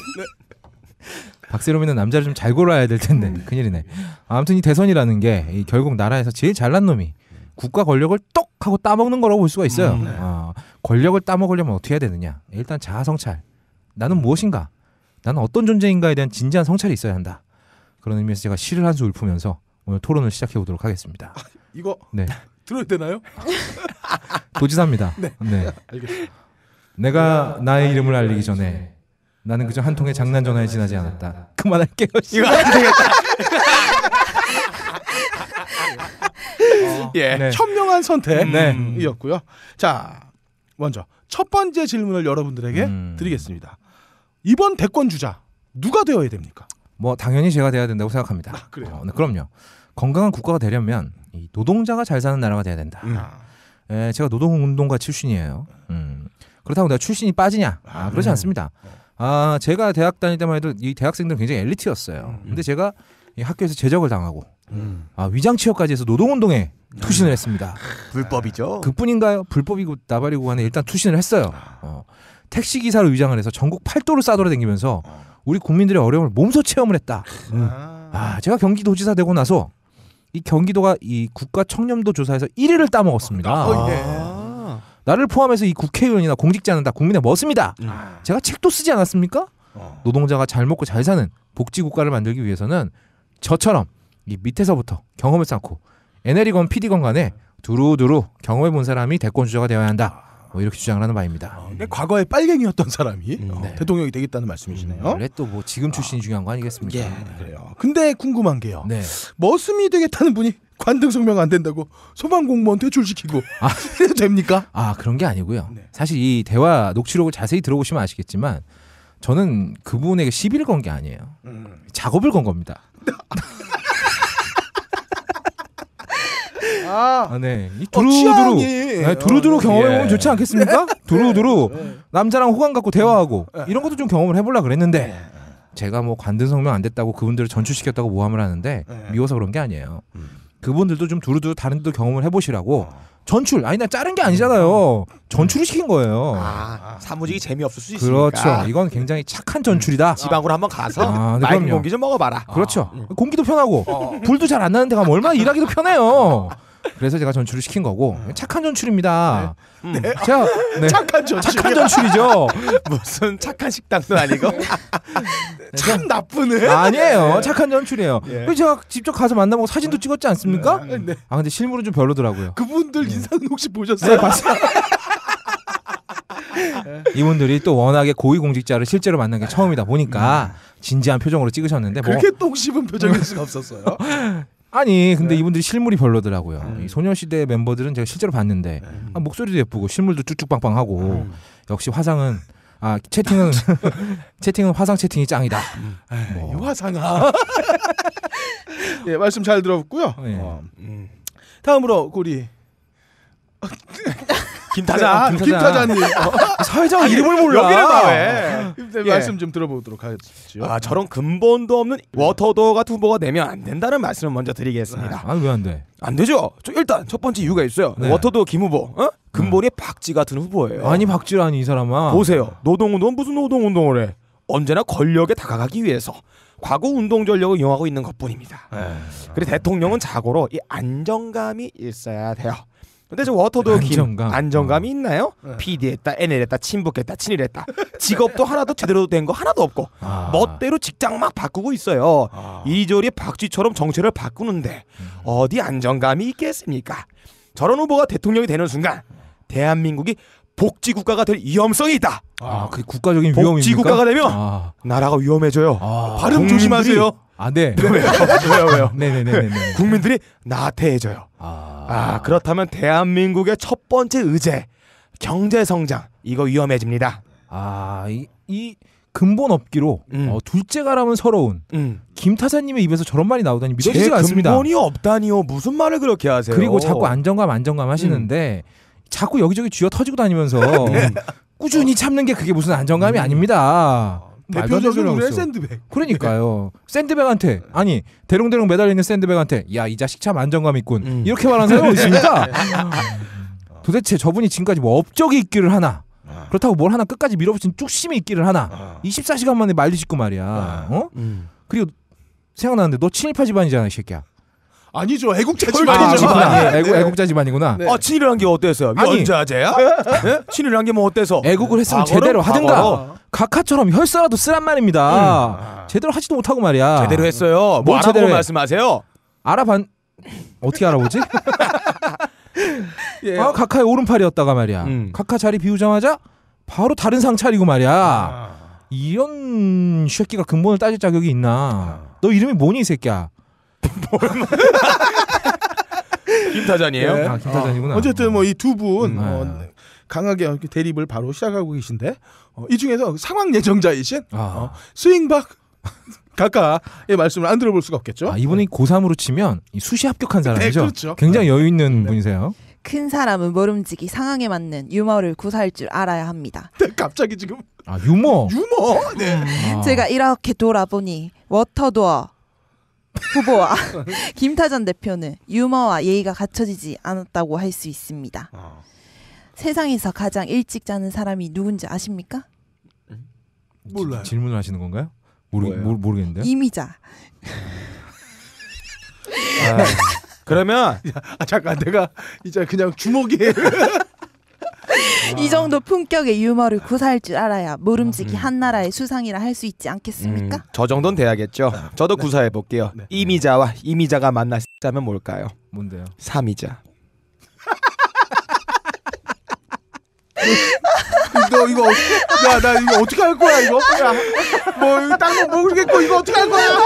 박세롬이는 남자를 좀 잘 골라야 될 텐데 큰일이네. 아무튼 이 대선이라는 게 결국 나라에서 제일 잘난 놈이 국가 권력을 똑 하고 따먹는 거라고 볼 수가 있어요. 권력을 따먹으려면 어떻게 해야 되느냐? 일단 자아 성찰. 나는 무엇인가? 나는 어떤 존재인가에 대한 진지한 성찰이 있어야 한다. 그런 의미에서 제가 시를 한 수 읊으면서 오늘 토론을 시작해 보도록 하겠습니다. 이거 네. 들어도 되나요? 도지사입니다. 네. 알겠습니다. 내가 나의 이름을 알리기 전에 나는 그저 한 통의 장난 전화에 지나지 않았다. 그만할게요. 이거 안 되겠다. 예. 네. 현명한 네. 선택이었고요. 자, 먼저 첫 번째 질문을 여러분들에게 드리겠습니다. 이번 대권 주자 누가 되어야 됩니까? 뭐 당연히 제가 돼야 된다고 생각합니다. 그래요? 네, 그럼요. 건강한 국가가 되려면 이 노동자가 잘 사는 나라가 돼야 된다. 제가 노동운동가 출신이에요. 그렇다고 내가 출신이 빠지냐? 그렇지 않습니다. 제가 대학 다닐 때만 해도 이 대학생들은 굉장히 엘리트였어요. 근데 제가 이 학교에서 제적을 당하고 위장 취업까지 해서 노동운동에 투신을 했습니다. 불법이죠. 그뿐인가요? 불법이고 나발이고 간에 일단 투신을 했어요. 택시 기사로 위장을 해서 전국 8도를 싸돌아다니면서 우리 국민들의 어려움을 몸소 체험을 했다. 제가 경기도지사 되고 나서 이 경기도가 이 국가 청렴도 조사에서 1위를 따먹었습니다. 나를 포함해서 이 국회의원이나 공직자는 다 국민의 머슴이다. 제가 책도 쓰지 않았습니까? 노동자가 잘 먹고 잘 사는 복지 국가를 만들기 위해서는 저처럼 이 밑에서부터 경험을 쌓고 NL이건 PD건 간에 두루두루 경험해 본 사람이 대권 주자가 되어야 한다. 뭐 이렇게 주장을 하는 바입니다. 과거에 빨갱이였던 사람이 대통령이 되겠다는 말씀이시네요. 원래 또 뭐 지금 출신이 중요한 거 아니겠습니까? 그래요. 근데 궁금한 게요. 네. 머슴이 되겠다는 분이 관등 성명 안 된다고 소방 공무원 퇴출시키고 해도 됩니까? 그런 게 아니고요. 네. 사실 이 대화 녹취록을 자세히 들어보시면 아시겠지만 저는 그분에게 시비를 건 게 아니에요. 작업을 건 겁니다. 네. 이 두루두루 경험해보면 좋지 않겠습니까? 두루두루 남자랑 호감 갖고 대화하고 이런 것도 좀 경험을 해보려 그랬는데 제가 뭐 관등 성명 안 됐다고 그분들을 전출시켰다고 모함을 하는데 미워서 그런 게 아니에요. 그분들도 좀 두루두루 다른 데도 경험을 해보시라고 전출 나 자른 게 아니잖아요. 전출을 시킨 거예요. 사무직이 재미없을 수 있으니까. 그렇죠. 이건 굉장히 착한 전출이다. 지방으로 한번 가서 네, 맑은 그럼요. 공기 좀 먹어봐라. 그렇죠. 공기도 편하고 불도 잘 안 나는 데 가면 얼마나 일하기도 편해요. 그래서 제가 전출을 시킨 거고 착한 전출입니다. 착한 전출. 착한 전출이죠. 무슨 착한 식당도 아니고. 참 나쁘네. 아니에요. 착한 전출이에요. 제가 직접 가서 만나보고 사진도 찍었지 않습니까? 네. 근데 실물은 좀 별로더라고요. 그분들 인사는 혹시 보셨어요? 네, 봤어요. 이분들이 또 워낙에 고위공직자를 실제로 만난 게 처음이다 보니까 진지한 표정으로 찍으셨는데 그렇게 똥 씹은 표정일 수가 없었어요. 아니 근데 이분들이 실물이 별로더라고요. 이 소녀시대 멤버들은 제가 실제로 봤는데 목소리도 예쁘고 실물도 쭉쭉빵빵하고 역시 화상은 채팅은 화상 채팅이 짱이다. 화상아. 예, 말씀 잘 들어봤고요. 다음으로 우리 김타자님 사회자가 이름을 몰라. 여기를 봐 왜? 말씀 좀 들어보도록 하겠죠. 저런 근본도 없는 워터도어 같은 후보가 되면 안 된다는 말씀을 먼저 드리겠습니다. 왜 안 돼? 안 되죠. 일단 첫 번째 이유가 있어요. 네. 워터도어 김 후보, 근본이 박쥐 같은 후보예요. 아니 박쥐라니 이 사람아. 보세요. 노동운동은 무슨 노동운동을 해? 언제나 권력에 다가가기 위해서 과거 운동 전력을 이용하고 있는 것뿐입니다. 그리고 대통령은 자고로 이 안정감이 있어야 돼요. 근데 저 워터도어 김 안정감이 있나요? PD했다, NL했다, 친북했다, 친일했다. 직업도 하나도 제대로 된 거 하나도 없고 멋대로 직장 막 바꾸고 있어요. 이리저리 박쥐처럼 정체를 바꾸는데 어디 안정감이 있겠습니까? 저런 후보가 대통령이 되는 순간 대한민국이 복지국가가 될 위험성이 있다. 그 국가적인 위험입니까? 복지국가가 되면 나라가 위험해져요. 발음 조심하세요. 네. 왜요? 네네네네. 국민들이 나태해져요. 그렇다면 대한민국의 첫 번째 의제 경제 성장 이거 위험해집니다. 이 근본 없기로 둘째가라면 서러운 김 타사님의 입에서 저런 말이 나오다니 믿어지지가 않습니다. 근본이 없다니요. 무슨 말을 그렇게 하세요? 그리고 자꾸 안정감 하시는데 자꾸 여기저기 쥐어 터지고 다니면서 꾸준히 참는 게 그게 무슨 안정감이 아닙니다. 말도 안 되는 소리 대표적인 하고 우리의 있어. 샌드백. 그러니까요. 샌드백한테 아니 대롱대롱 매달려 있는 샌드백한테 야 이 자식 참 안정감 있군 이렇게 말하는 사람이 있습니까? 도대체 저분이 지금까지 뭐 업적이 있기를 하나 그렇다고 뭘 하나 끝까지 밀어붙인 뚝심이 있기를 하나 24시간 만에 말리 짓고 말이야. 어? 그리고 생각나는데 너 친일파 집안이잖아 이 새끼야. 아니죠. 애국자 아, 집안이죠. 집안이야. 애국자 집안이구나. 네. 친일을 한 게 어때서요? 아니. 연자제야? 네? 친일을 한 게 뭐 어때서? 애국을 했으면 과거로, 제대로 하든가. 과거로. 각하처럼 혈서라도 쓰란 말입니다. 제대로 하지도 못하고 말이야. 제대로 했어요. 뭐 뭘 알아보고 제대로 해? 말씀하세요. 알아봤 어떻게 알아보지? 예. 각하의 오른팔이었다가 말이야. 각하 자리 비우자마자 바로 다른 상 차리고 말이야. 이런 새끼가 근본을 따질 자격이 있나? 너 이름이 뭐니 이 새끼야? 김타잔이에요. 예. 아, 김타잔이구나. 어쨌든 뭐 이 두 분 네. 강하게 대립을 바로 시작하고 계신데 이 중에서 상황 예정자이신 스윙박 각하의 말씀을 안 들어볼 수가 없겠죠. 아, 이분이 고3으로 치면 이 수시 합격한 사람이죠. 그렇죠. 굉장히 여유 있는 분이세요. 큰 사람은 모름지기 상황에 맞는 유머를 구사할 줄 알아야 합니다. 갑자기 지금 아, 유머. 네. 아. 제가 이렇게 돌아보니 워터도어 후보와 김타전 대표는 유머와 예의가 갖춰지지 않았다고 할 수 있습니다. 세상에서 가장 일찍 자는 사람이 누군지 아십니까? 몰라요. 질문을 하시는 건가요? 모르겠는데요. 이미자. 그러면 잠깐 내가 이제 그냥 주먹에 이 정도 품격의 유머를 구사할 줄 알아야 모름지기 한나라의 수상이라 할 수 있지 않겠습니까? 저 정도는 돼야겠죠. 저도 구사해 볼게요. 네. 이미자와 이미자가 만나 자면 뭘까요? 뭔데요? 삼이자. 너 이거 나 이거 어떻게 할 거야 이거? 뭐딴거 모르겠고 이거 어떻게 할 거야?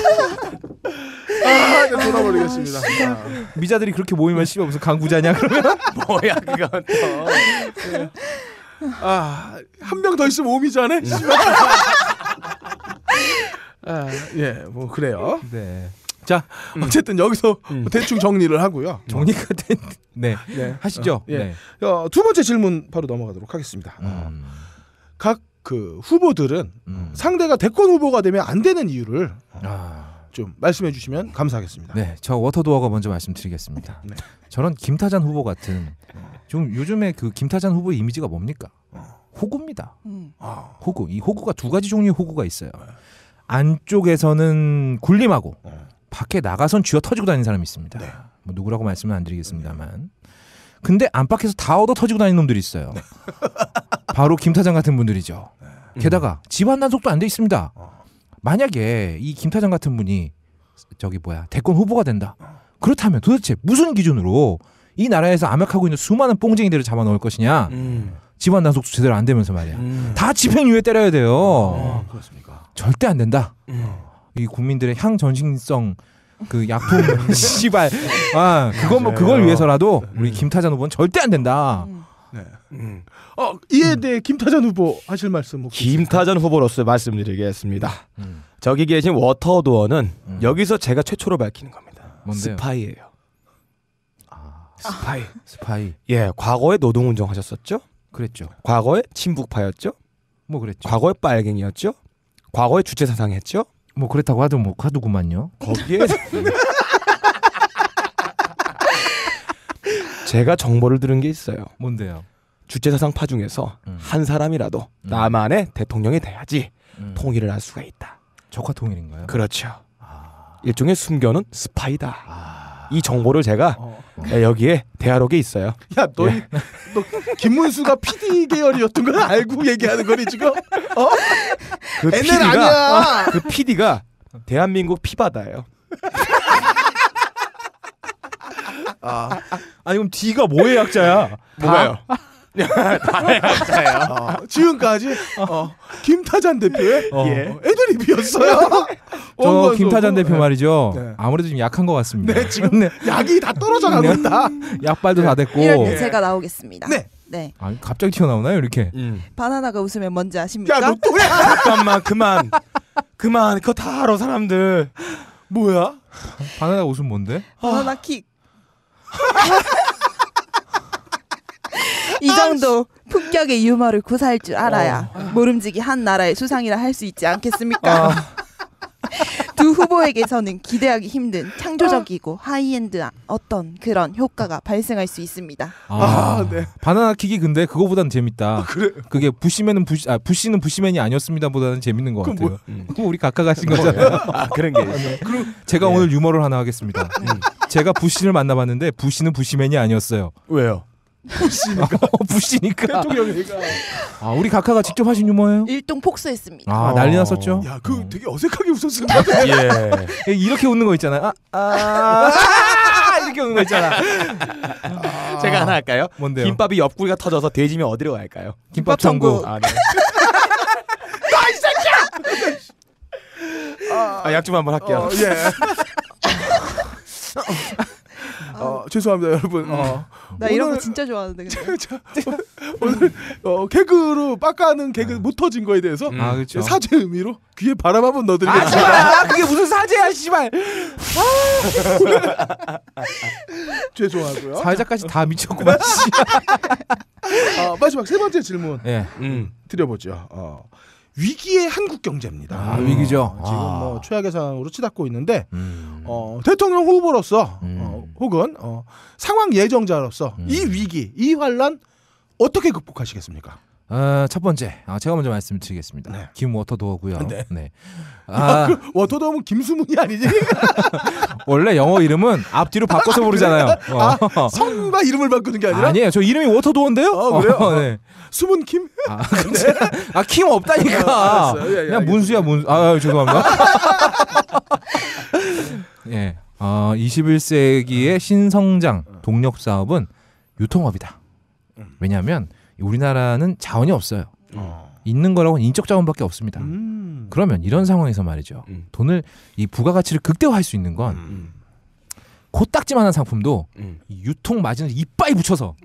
네, 돌아버리겠습니다. 미자들이 그렇게 모이면 씨발 무슨 강부자냐 그러면? 뭐야 그건 또. 한 명 더 있으면 오미자네. 예, 뭐 그래요. 네. 자, 어쨌든 여기서 대충 정리를 하고요. 정리가 된. 네. 네. 하시죠. 예. 네. 두 번째 질문 바로 넘어가도록 하겠습니다. 각 그 후보들은 상대가 대권 후보가 되면 안 되는 이유를 좀 말씀해 주시면 감사하겠습니다. 네, 저 워터도어가 먼저 말씀드리겠습니다. 네. 저는 김타잔 후보 같은 좀 요즘에 그 김타잔 후보의 이미지가 뭡니까? 호구입니다. 호구. 이 호구가 두 가지 종류의 호구가 있어요. 안쪽에서는 굴림하고 밖에 나가선 쥐어 터지고 다니는 사람이 있습니다. 네. 뭐 누구라고 말씀은 안 드리겠습니다만. 근데 안팎에서 다 얻어 터지고 다니는 놈들이 있어요. 바로 김타잔 같은 분들이죠. 게다가 집안 단속도 안 돼 있습니다. 만약에 이 김타잔 같은 분이 대권 후보가 된다. 그렇다면 도대체 무슨 기준으로 이 나라에서 암약하고 있는 수많은 뽕쟁이들을 잡아 넣을 것이냐? 집안 단속도 제대로 안 되면서 말이야. 다 집행유예 때려야 돼요. 그렇습니까? 절대 안 된다. 이 국민들의 향전신성 그 약품 씨발 그걸 위해서라도 우리 김타잔 후보는 절대 안 된다. 이에 대해 김타잔 후보 하실 말씀 혹시 김타전 후보로서 말씀드리겠습니다. 저기 계신 워터도어는 여기서 제가 최초로 밝히는 겁니다. 뭔데요? 스파이예요. 스파이. 예, 과거에 노동운동 하셨었죠? 그랬죠. 과거에 친북파였죠? 뭐 그랬죠. 과거에 빨갱이였죠? 과거에 주체사상했죠? 뭐 그렇다고 하더구만요. 거기에 제가 정보를 들은 게 있어요. 뭔데요? 주체사상파 중에서 한 사람이라도 나만의 대통령이 돼야지 통일을 할 수가 있다. 적화통일인가요? 그렇죠. 일종의 숨겨놓은 스파이다. 이 정보를 제가 여기에 대화록에 있어요. 야, 너 김문수가 PD 계열이었던 걸 알고 얘기하는 거니 지금? 그 애는 아니야. 그 PD가 대한민국 피바다예요. 아니 그럼 D가 뭐의 약자야? 뭐가요? 다의 약자예요. 지금까지 김타잔 대표의 애드립이었어요. 저 김타잔 대표 말이죠. 네. 아무래도 좀 약한 것 같습니다. 네, 지금 약이 다 떨어져 가고 있다. 약발도 다 됐고. 이럴 때 제가 나오겠습니다. 네. 아니, 갑자기 튀어나오나요 이렇게? 바나나가 웃으면 뭔지 아십니까? 야, 너 또야? 잠깐만 그만 그거 다 알아 사람들. 뭐야? 바나나 웃음 뭔데? 바나나 킥. 이 정도 품격의 유머를 구사할 줄 알아야 모름지기 한 나라의 수상이라 할 수 있지 않겠습니까? 두 후보에게서는 기대하기 힘든 창조적이고 하이엔드한 어떤 그런 효과가 발생할 수 있습니다. 네. 바나나 킥이 근데 그거보단 재밌다. 그래. 그게 부시맨은 부시는 부시맨이 아니었습니다보다는 재밌는 것 그럼 같아요. 그럼 우리 각각 하신 거잖아요. 그런 게. 제가 오늘 유머를 하나 하겠습니다. 제가 부시를 만나봤는데 부시는 부시맨이 아니었어요. 왜요? 부시니까. 대통령이가. 우리 각하가 직접 하신 유머예요? 일동 폭소했습니다. 난리 났었죠. 야, 그 되게 어색하게 웃었을 것 같아. 예. 이렇게 웃는 거 있잖아요. 이렇게 웃는 거 있잖아. 제가 하나 할까요? 뭔데요? 김밥이 옆구리가 터져서 돼지면 어디로 갈까요? 김밥 천국. 네. 약 좀 한번 할게요. 예. 죄송합니다, 여러분. 나 이런 오늘- 거 진짜 좋아하는데. 근데. 오늘 개그로 빡가는 개그 못 터진 거에 대해서 그렇죠. 사죄 의미로 귀에 바람 한번 넣어드리겠습니다. 씨발, 그게 무슨 사죄야, 씨발. 죄송하고요. 사회자까지 다 미쳤구만. 마지막 세 번째 질문 예. 드려보죠. 위기의 한국 경제입니다. 위기죠. 지금 뭐 최악의 상황으로 치닫고 있는데 대통령 후보로서 혹은 상황 예정자로서 이 위기, 이 환란 어떻게 극복하시겠습니까? 첫 번째, 제가 먼저 말씀드리겠습니다. 네. 김워터도어고요. 네. 네. 그 워터돔은 김수문이 아니지? 원래 영어 이름은 앞뒤로 바꿔서 부르잖아요. 성과 이름을 바꾸는 게 아니라? 아니에요. 저 이름이 워터도어인데요. 그래요? 네. 수문 김? 킴 없다니까. 알았어요. 예, 그냥 알겠습니다. 문수야 문수. 죄송합니다. 예. 21세기의 신성장 동력 사업은 유통업이다. 왜냐하면 우리나라는 자원이 없어요. 있는 거라고는 인적 자원밖에 없습니다. 그러면 이런 상황에서 말이죠. 돈을 이 부가가치를 극대화할 수 있는 건 코딱지만한 상품도 이 유통 마진을 이빠이 붙여서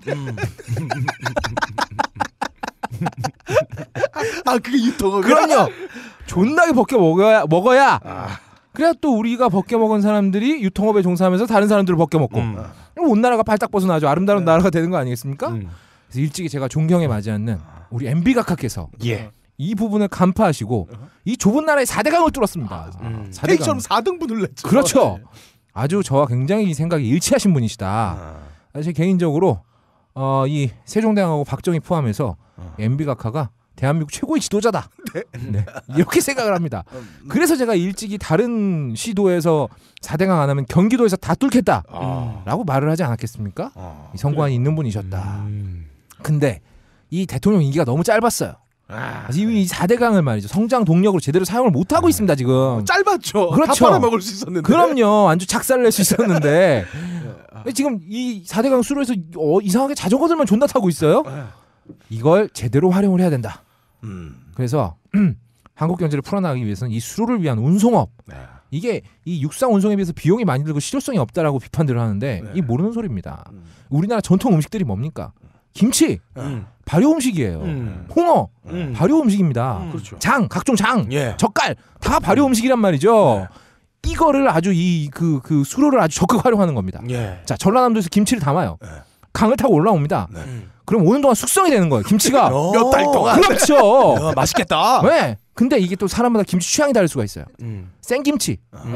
그게 유통업이야? 그럼요. 존나게 벗겨 먹어야 그래야 또 우리가 벗겨 먹은 사람들이 유통업에 종사하면서 다른 사람들을 벗겨 먹고 온 나라가 발딱 벗어나죠. 아름다운 나라가 되는 거 아니겠습니까? 그래서 일찍이 제가 존경에 맞지 않는 우리 MB 각하께서 이 부분을 간파하시고 이 좁은 나라의 4대강을 뚫었습니다. 4대강. K처럼 4등분을 냈죠. 그렇죠. 아주 저와 굉장히 생각이 일치하신 분이시다. 사실 개인적으로 이 세종대왕하고 박정희 포함해서 MB 각하가 대한민국 최고의 지도자다. 네. 이렇게 생각을 합니다. 그래서 제가 일찍이 다른 시도에서 4대강 안 하면 경기도에서 다 뚫겠다 라고 말을 하지 않았겠습니까? 이 성관이 있는 분이셨다. 근데 이 대통령 임기가 너무 짧았어요. 이 4대강을 말이죠. 성장 동력으로 제대로 사용을 못하고 있습니다. 지금. 짧았죠. 그렇죠. 다 팔아먹을 수 있었는데. 그럼요. 아주 작살을 낼 수 있었는데 지금 이 4대강 수로에서 이상하게 자전거들만 존나 타고 있어요. 이걸 제대로 활용을 해야 된다. 그래서 한국 경제를 풀어나가기 위해서는 이 수로를 위한 운송업 이게 이 육상 운송에 비해서 비용이 많이 들고 실효성이 없다라고 비판들을 하는데 이 모르는 소리입니다. 우리나라 전통 음식들이 뭡니까? 김치 발효 음식이에요. 홍어 발효 음식입니다. 그렇죠. 장 각종 장 젓갈 다 발효 음식이란 말이죠. 이거를 아주 그 수로를 아주 적극 활용하는 겁니다. 자 전라남도에서 김치를 담아요. 강을 타고 올라옵니다. 그럼 오는 동안 숙성이 되는 거예요. 김치가 몇 달 동안. 그렇죠. 맛있겠다. 네. 근데 이게 또 사람마다 김치 취향이 다를 수가 있어요. 생김치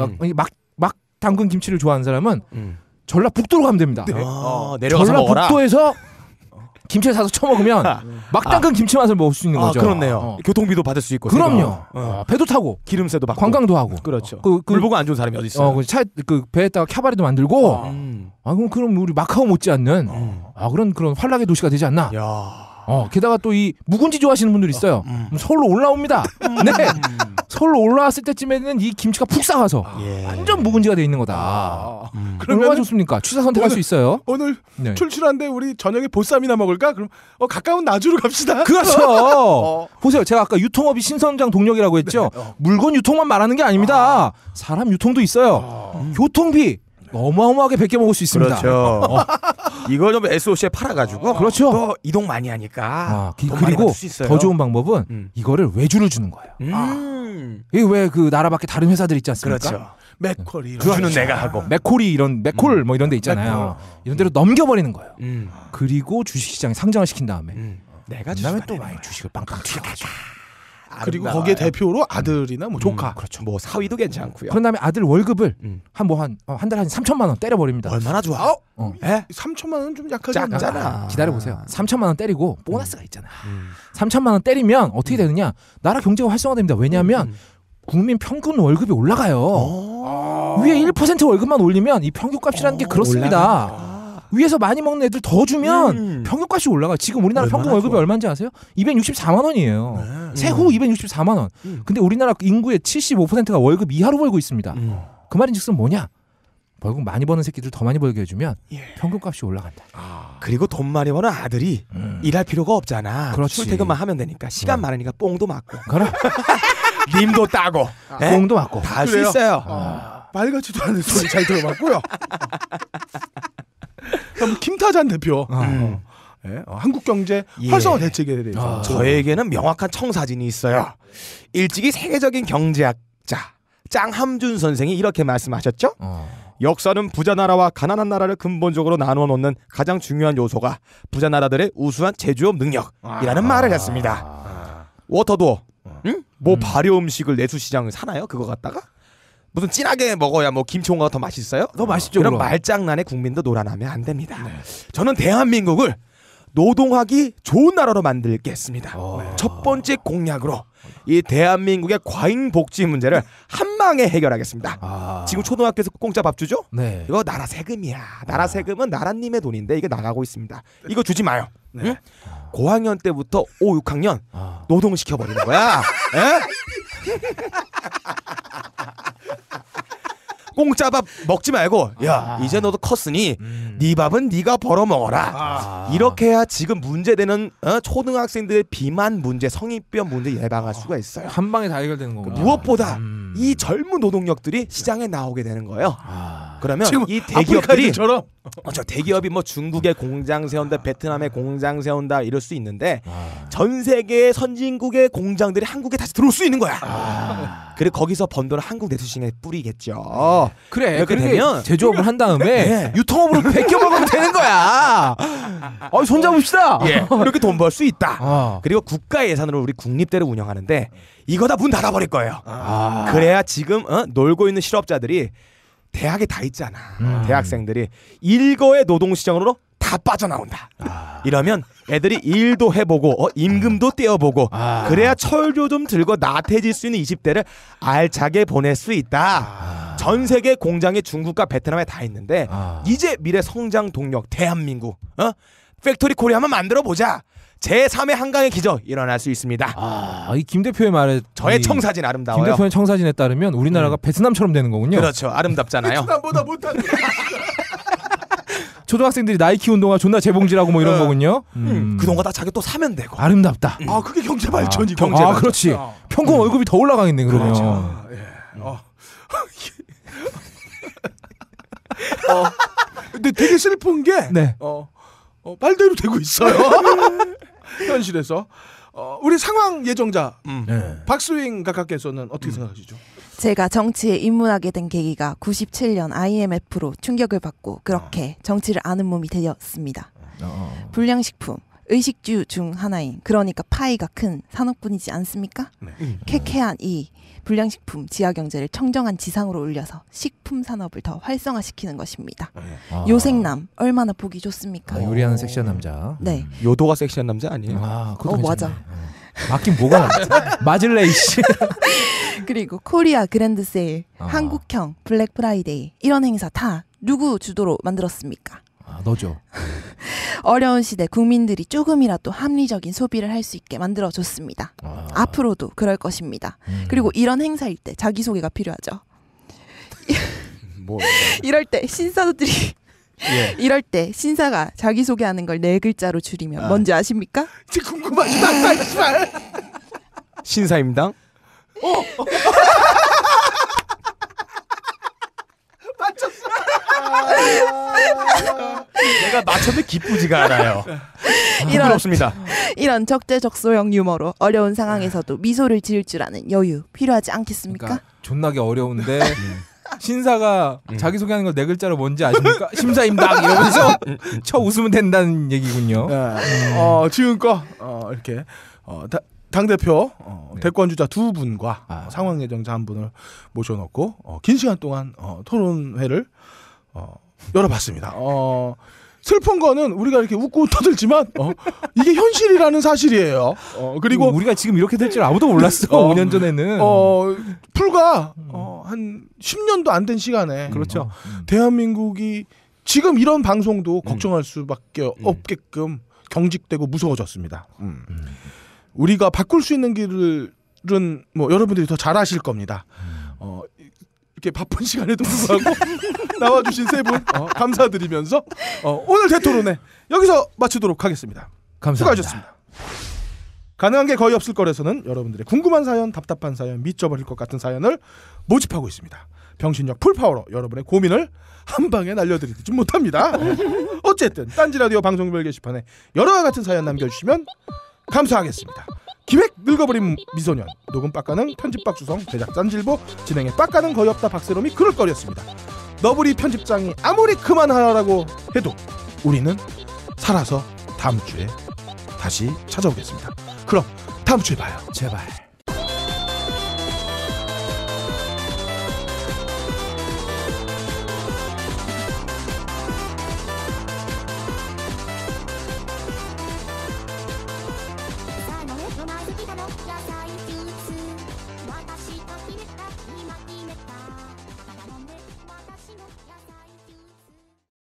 막 담근 김치를 좋아하는 사람은 전라북도로 가면 됩니다. 내려가서 먹어라. 전라북도에서 김치를 사서 쳐먹으면 막 담근 김치 맛을 먹을 수 있는 거죠. 그렇네요. 교통비도 받을 수 있고. 그럼요. 배도 타고 기름세도 받고. 관광도 하고. 그렇죠. 물 보고 안 좋은 사람이 어디 있어요? 그 배에다가 캬바레도 만들고. 그럼 우리 마카오 못지않는 그런 환락의 도시가 되지 않나. 게다가 또 이 묵은지 좋아하시는 분들이 있어요. 서울로 올라옵니다. 네. 서울로 올라왔을 때쯤에는 이 김치가 푹 싸가서 완전 묵은지가 돼 있는 거다. 얼마나 좋습니까? 취사 선택할 수 있어요. 오늘 네. 출출한데 우리 저녁에 보쌈이나 먹을까? 그럼 가까운 나주로 갑시다. 그렇죠. 보세요. 제가 아까 유통업이 신성장 동력이라고 했죠. 물건 유통만 말하는 게 아닙니다. 사람 유통도 있어요. 교통비 어마어마하게 베껴 먹을 수 있습니다. 그렇죠. 이거 좀 SOC에 팔아가지고 그렇죠. 또 이동 많이 하니까 돈 많이 그리고 받을 수 있어요. 더 좋은 방법은 이거를 외주를 주는 거예요. 이게 왜 그 나라 밖에 다른 회사들 있지 않습니까? 그렇죠. 맥쿼리 주는 내가 하고. 맥콜이 이런 맥콜 뭐 이런 데 있잖아요. 이런 데로 넘겨버리는 거예요. 그리고 주식시장에 상장을 시킨 다음에 내가 그다음에 또 많이 주식을 빵빵 튀어가지고 그리고 거기에 대표로 아들이나 뭐 조카 그렇죠. 뭐 사위도 괜찮고요. 그런 다음에 아들 월급을 한 달에 한 3천만 원 때려버립니다. 얼마나 좋아? 3천만 원 좀 약하지 않나? 작잖아. 기다려보세요. 3천만 원 때리고 보너스가 있잖아. 3천만 원 때리면 어떻게 되느냐? 나라 경제가 활성화됩니다. 왜냐하면 국민 평균 월급이 올라가요. 위에 1% 월급만 올리면 이 평균값이라는 게 그렇습니다. 위에서 많이 먹는 애들 더 주면 평균값이 올라가. 지금 우리나라 평균 월급이 좋아. 얼마인지 아세요? 264만 원이에요. 세후 264만 원. 근데 우리나라 인구의 75%가 월급 이하로 벌고 있습니다. 그 말인즉슨 뭐냐? 월급 많이 버는 새끼들 더 많이 벌게 해주면 평균값이 올라간다. 그리고 돈 많이 버는 아들이 일할 필요가 없잖아. 그렇지. 출퇴근만 하면 되니까 시간 많으니까 뽕도 맞고 그래. 님도 따고 공도 맞고. 다 할 수 그래요? 있어요. 빨갛지도 않은 소리 잘 들어봤고요. 그럼 김타잔 대표 한국경제 예. 활성화 대책에 대해서 저에게는 명확한 청사진이 있어요. 일찍이 세계적인 경제학자 짱함준 선생이 이렇게 말씀하셨죠. 역사는 부자 나라와 가난한 나라를 근본적으로 나누어 놓는 가장 중요한 요소가 부자 나라들의 우수한 제조업 능력이라는 말을 했습니다. 워터도 뭐 발효 음식을 내수 시장을 사나요? 그거 갖다가 무슨 진하게 먹어야 뭐 김치홍어가 더 맛있어요? 더 맛있죠. 그런 그럼. 말장난에 국민도 놀아나면 안 됩니다. 저는 대한민국을 노동하기 좋은 나라로 만들겠습니다. 첫 번째 공약으로 이 대한민국의 과잉 복지 문제를 한 방에 해결하겠습니다. 지금 초등학교에서 공짜 밥 주죠? 네. 이거 나라 세금이야. 나라 세금은 나라님의 돈인데 이게 나가고 있습니다. 이거 주지 마요. 응? 고학년 때부터 5, 6학년 노동시켜 버리는 거야. 에? 공짜 밥 먹지 말고 야 이제 너도 컸으니 네 밥은 네가 벌어 먹어라. 이렇게 해야 지금 문제되는 초등학생들의 비만 문제, 성인병 문제 예방할 수가 있어요. 한 방에 다 해결되는 거구나. 무엇보다 이 젊은 노동력들이 시장에 나오게 되는 거예요. 그러면 지금 이 대기업들이 아프리카인처럼 저 대기업이 뭐 중국에 공장 세운다, 베트남에 공장 세운다 이럴 수 있는데 전 세계 선진국의 공장들이 한국에 다시 들어올 수 있는 거야. 그리고 거기서 번 돈을 한국 내수시장에 뿌리겠죠. 그래. 이렇게 그렇게 되면 제조업을 한 다음에 네. 유통업으로 베껴 먹으면 되는 거야. 손 잡읍시다. 예, 이렇게 돈 벌 수 있다. 아. 그리고 국가 예산으로 우리 국립대를 운영하는데 이거 다 문 닫아버릴 거예요. 그래야 지금 놀고 있는 실업자들이 대학에 다 있잖아. 대학생들이 일거의 노동시장으로 다 빠져나온다. 이러면 애들이 일도 해보고 임금도 떼어보고 그래야 철조 좀 들고 나태해질 수 있는 20대를 알차게 보낼 수 있다. 전 세계 공장이 중국과 베트남에 다 있는데 이제 미래 성장 동력 대한민국 팩토리 코리아 한번 만들어보자. 제3의 한강의 기적 일어날 수 있습니다. 이 김 대표의 말에 저의 청사진 아름다워요. 김 대표의 청사진에 따르면 우리나라가 베트남처럼 되는 거군요. 그렇죠. 아름답잖아요. 베트남보다 못한 초등학생들이 나이 키운 동안 존나 재봉질하고 뭐 이런 거군요. 그동안 다 자기 또 사면 되고. 아름답다. 그게 경제 발전이고 경제 발전. 그렇지. 평균 월급이 더 올라가겠네 그러면. 그렇죠. 근데 되게 슬픈 게 네. 말대로 되고 있어요. 현실에서 우리 상황 예정자 박수잉 각하께서는 어떻게 생각하시죠? 제가 정치에 입문하게 된 계기가 97년 IMF로 충격을 받고 그렇게 정치를 아는 몸이 되었습니다. 불량식품, 의식주 중 하나인 그러니까 파이가 큰 산업군이지 않습니까? 쾌쾌한 이 불량식품 지하경제를 청정한 지상으로 올려서 식품 산업을 더 활성화시키는 것입니다. 요생남 얼마나 보기 좋습니까? 요리하는 섹시한 남자. 네. 요도가 섹시한 남자 아니에요? 그것도 맞아. 맞긴 뭐가 맞을래 이씨. 그리고 코리아 그랜드 세일, 한국형 블랙 프라이데이 이런 행사 다 누구 주도로 만들었습니까? 너죠. 어려운 시대 국민들이 조금이라도 합리적인 소비를 할 수 있게 만들어줬습니다. 앞으로도 그럴 것입니다. 그리고 이런 행사일 때 자기소개가 필요하죠. 뭐 이럴 때 신사들이 이럴 때 신사가 자기소개하는 걸 4글자로 줄이면 뭔지 아십니까? 진짜 궁금하지도 않다 씨발. 신사임당? 맞췄어. 내가 맞췄는데 기쁘지가 않아요. 이런 없습니다. 이런 적재적소형 유머로 어려운 상황에서도 미소를 지을 줄 아는 여유 필요하지 않겠습니까? 그러니까 존나게 어려운데 신사가 자기 소개하는 걸 네 글자로 뭔지 아십니까? 심사임당 이러면서 쳐 웃으면 된다는 얘기군요. 지금껏 이렇게 당 대표 대권 주자 두 분과 상황 예정자 한 분을 모셔놓고 긴 시간 동안 토론회를 열어봤습니다. 슬픈 거는 우리가 이렇게 웃고 떠들지만 이게 현실이라는 사실이에요. 그리고 우리가 지금 이렇게 될 줄 아무도 몰랐어. 5년 전에는. 불과 한 10년도 안 된 시간에 그렇죠. 대한민국이 지금 이런 방송도 걱정할 수밖에 없게끔 경직되고 무서워졌습니다. 우리가 바꿀 수 있는 길은 뭐 여러분들이 더 잘 아실 겁니다. 이렇게 바쁜 시간에도 불구하고 나와주신 세 분 감사드리면서 오늘 대토론회 여기서 마치도록 하겠습니다. 감사합니다. 수고하셨습니다. 가능한 게 거의 없을 거라서는 여러분들의 궁금한 사연, 답답한 사연, 미쳐버릴 것 같은 사연을 모집하고 있습니다. 병신력 풀파워로 여러분의 고민을 한 방에 날려드리지 못합니다. 어쨌든 딴지라디오 방송별 게시판에 여러와 같은 사연 남겨주시면 감사하겠습니다. 기획 늙어버린 미소년, 녹음 빡가능, 편집 박수성, 제작 짠질보, 진행에 빡가능 거의 없다 박세롬이 그럴거리였습니다. 너브리 편집장이 아무리 그만하라고 해도 우리는 살아서 다음 주에 다시 찾아오겠습니다. 그럼 다음 주에 봐요. 제발. 「さあ飲め飲まずきたの野菜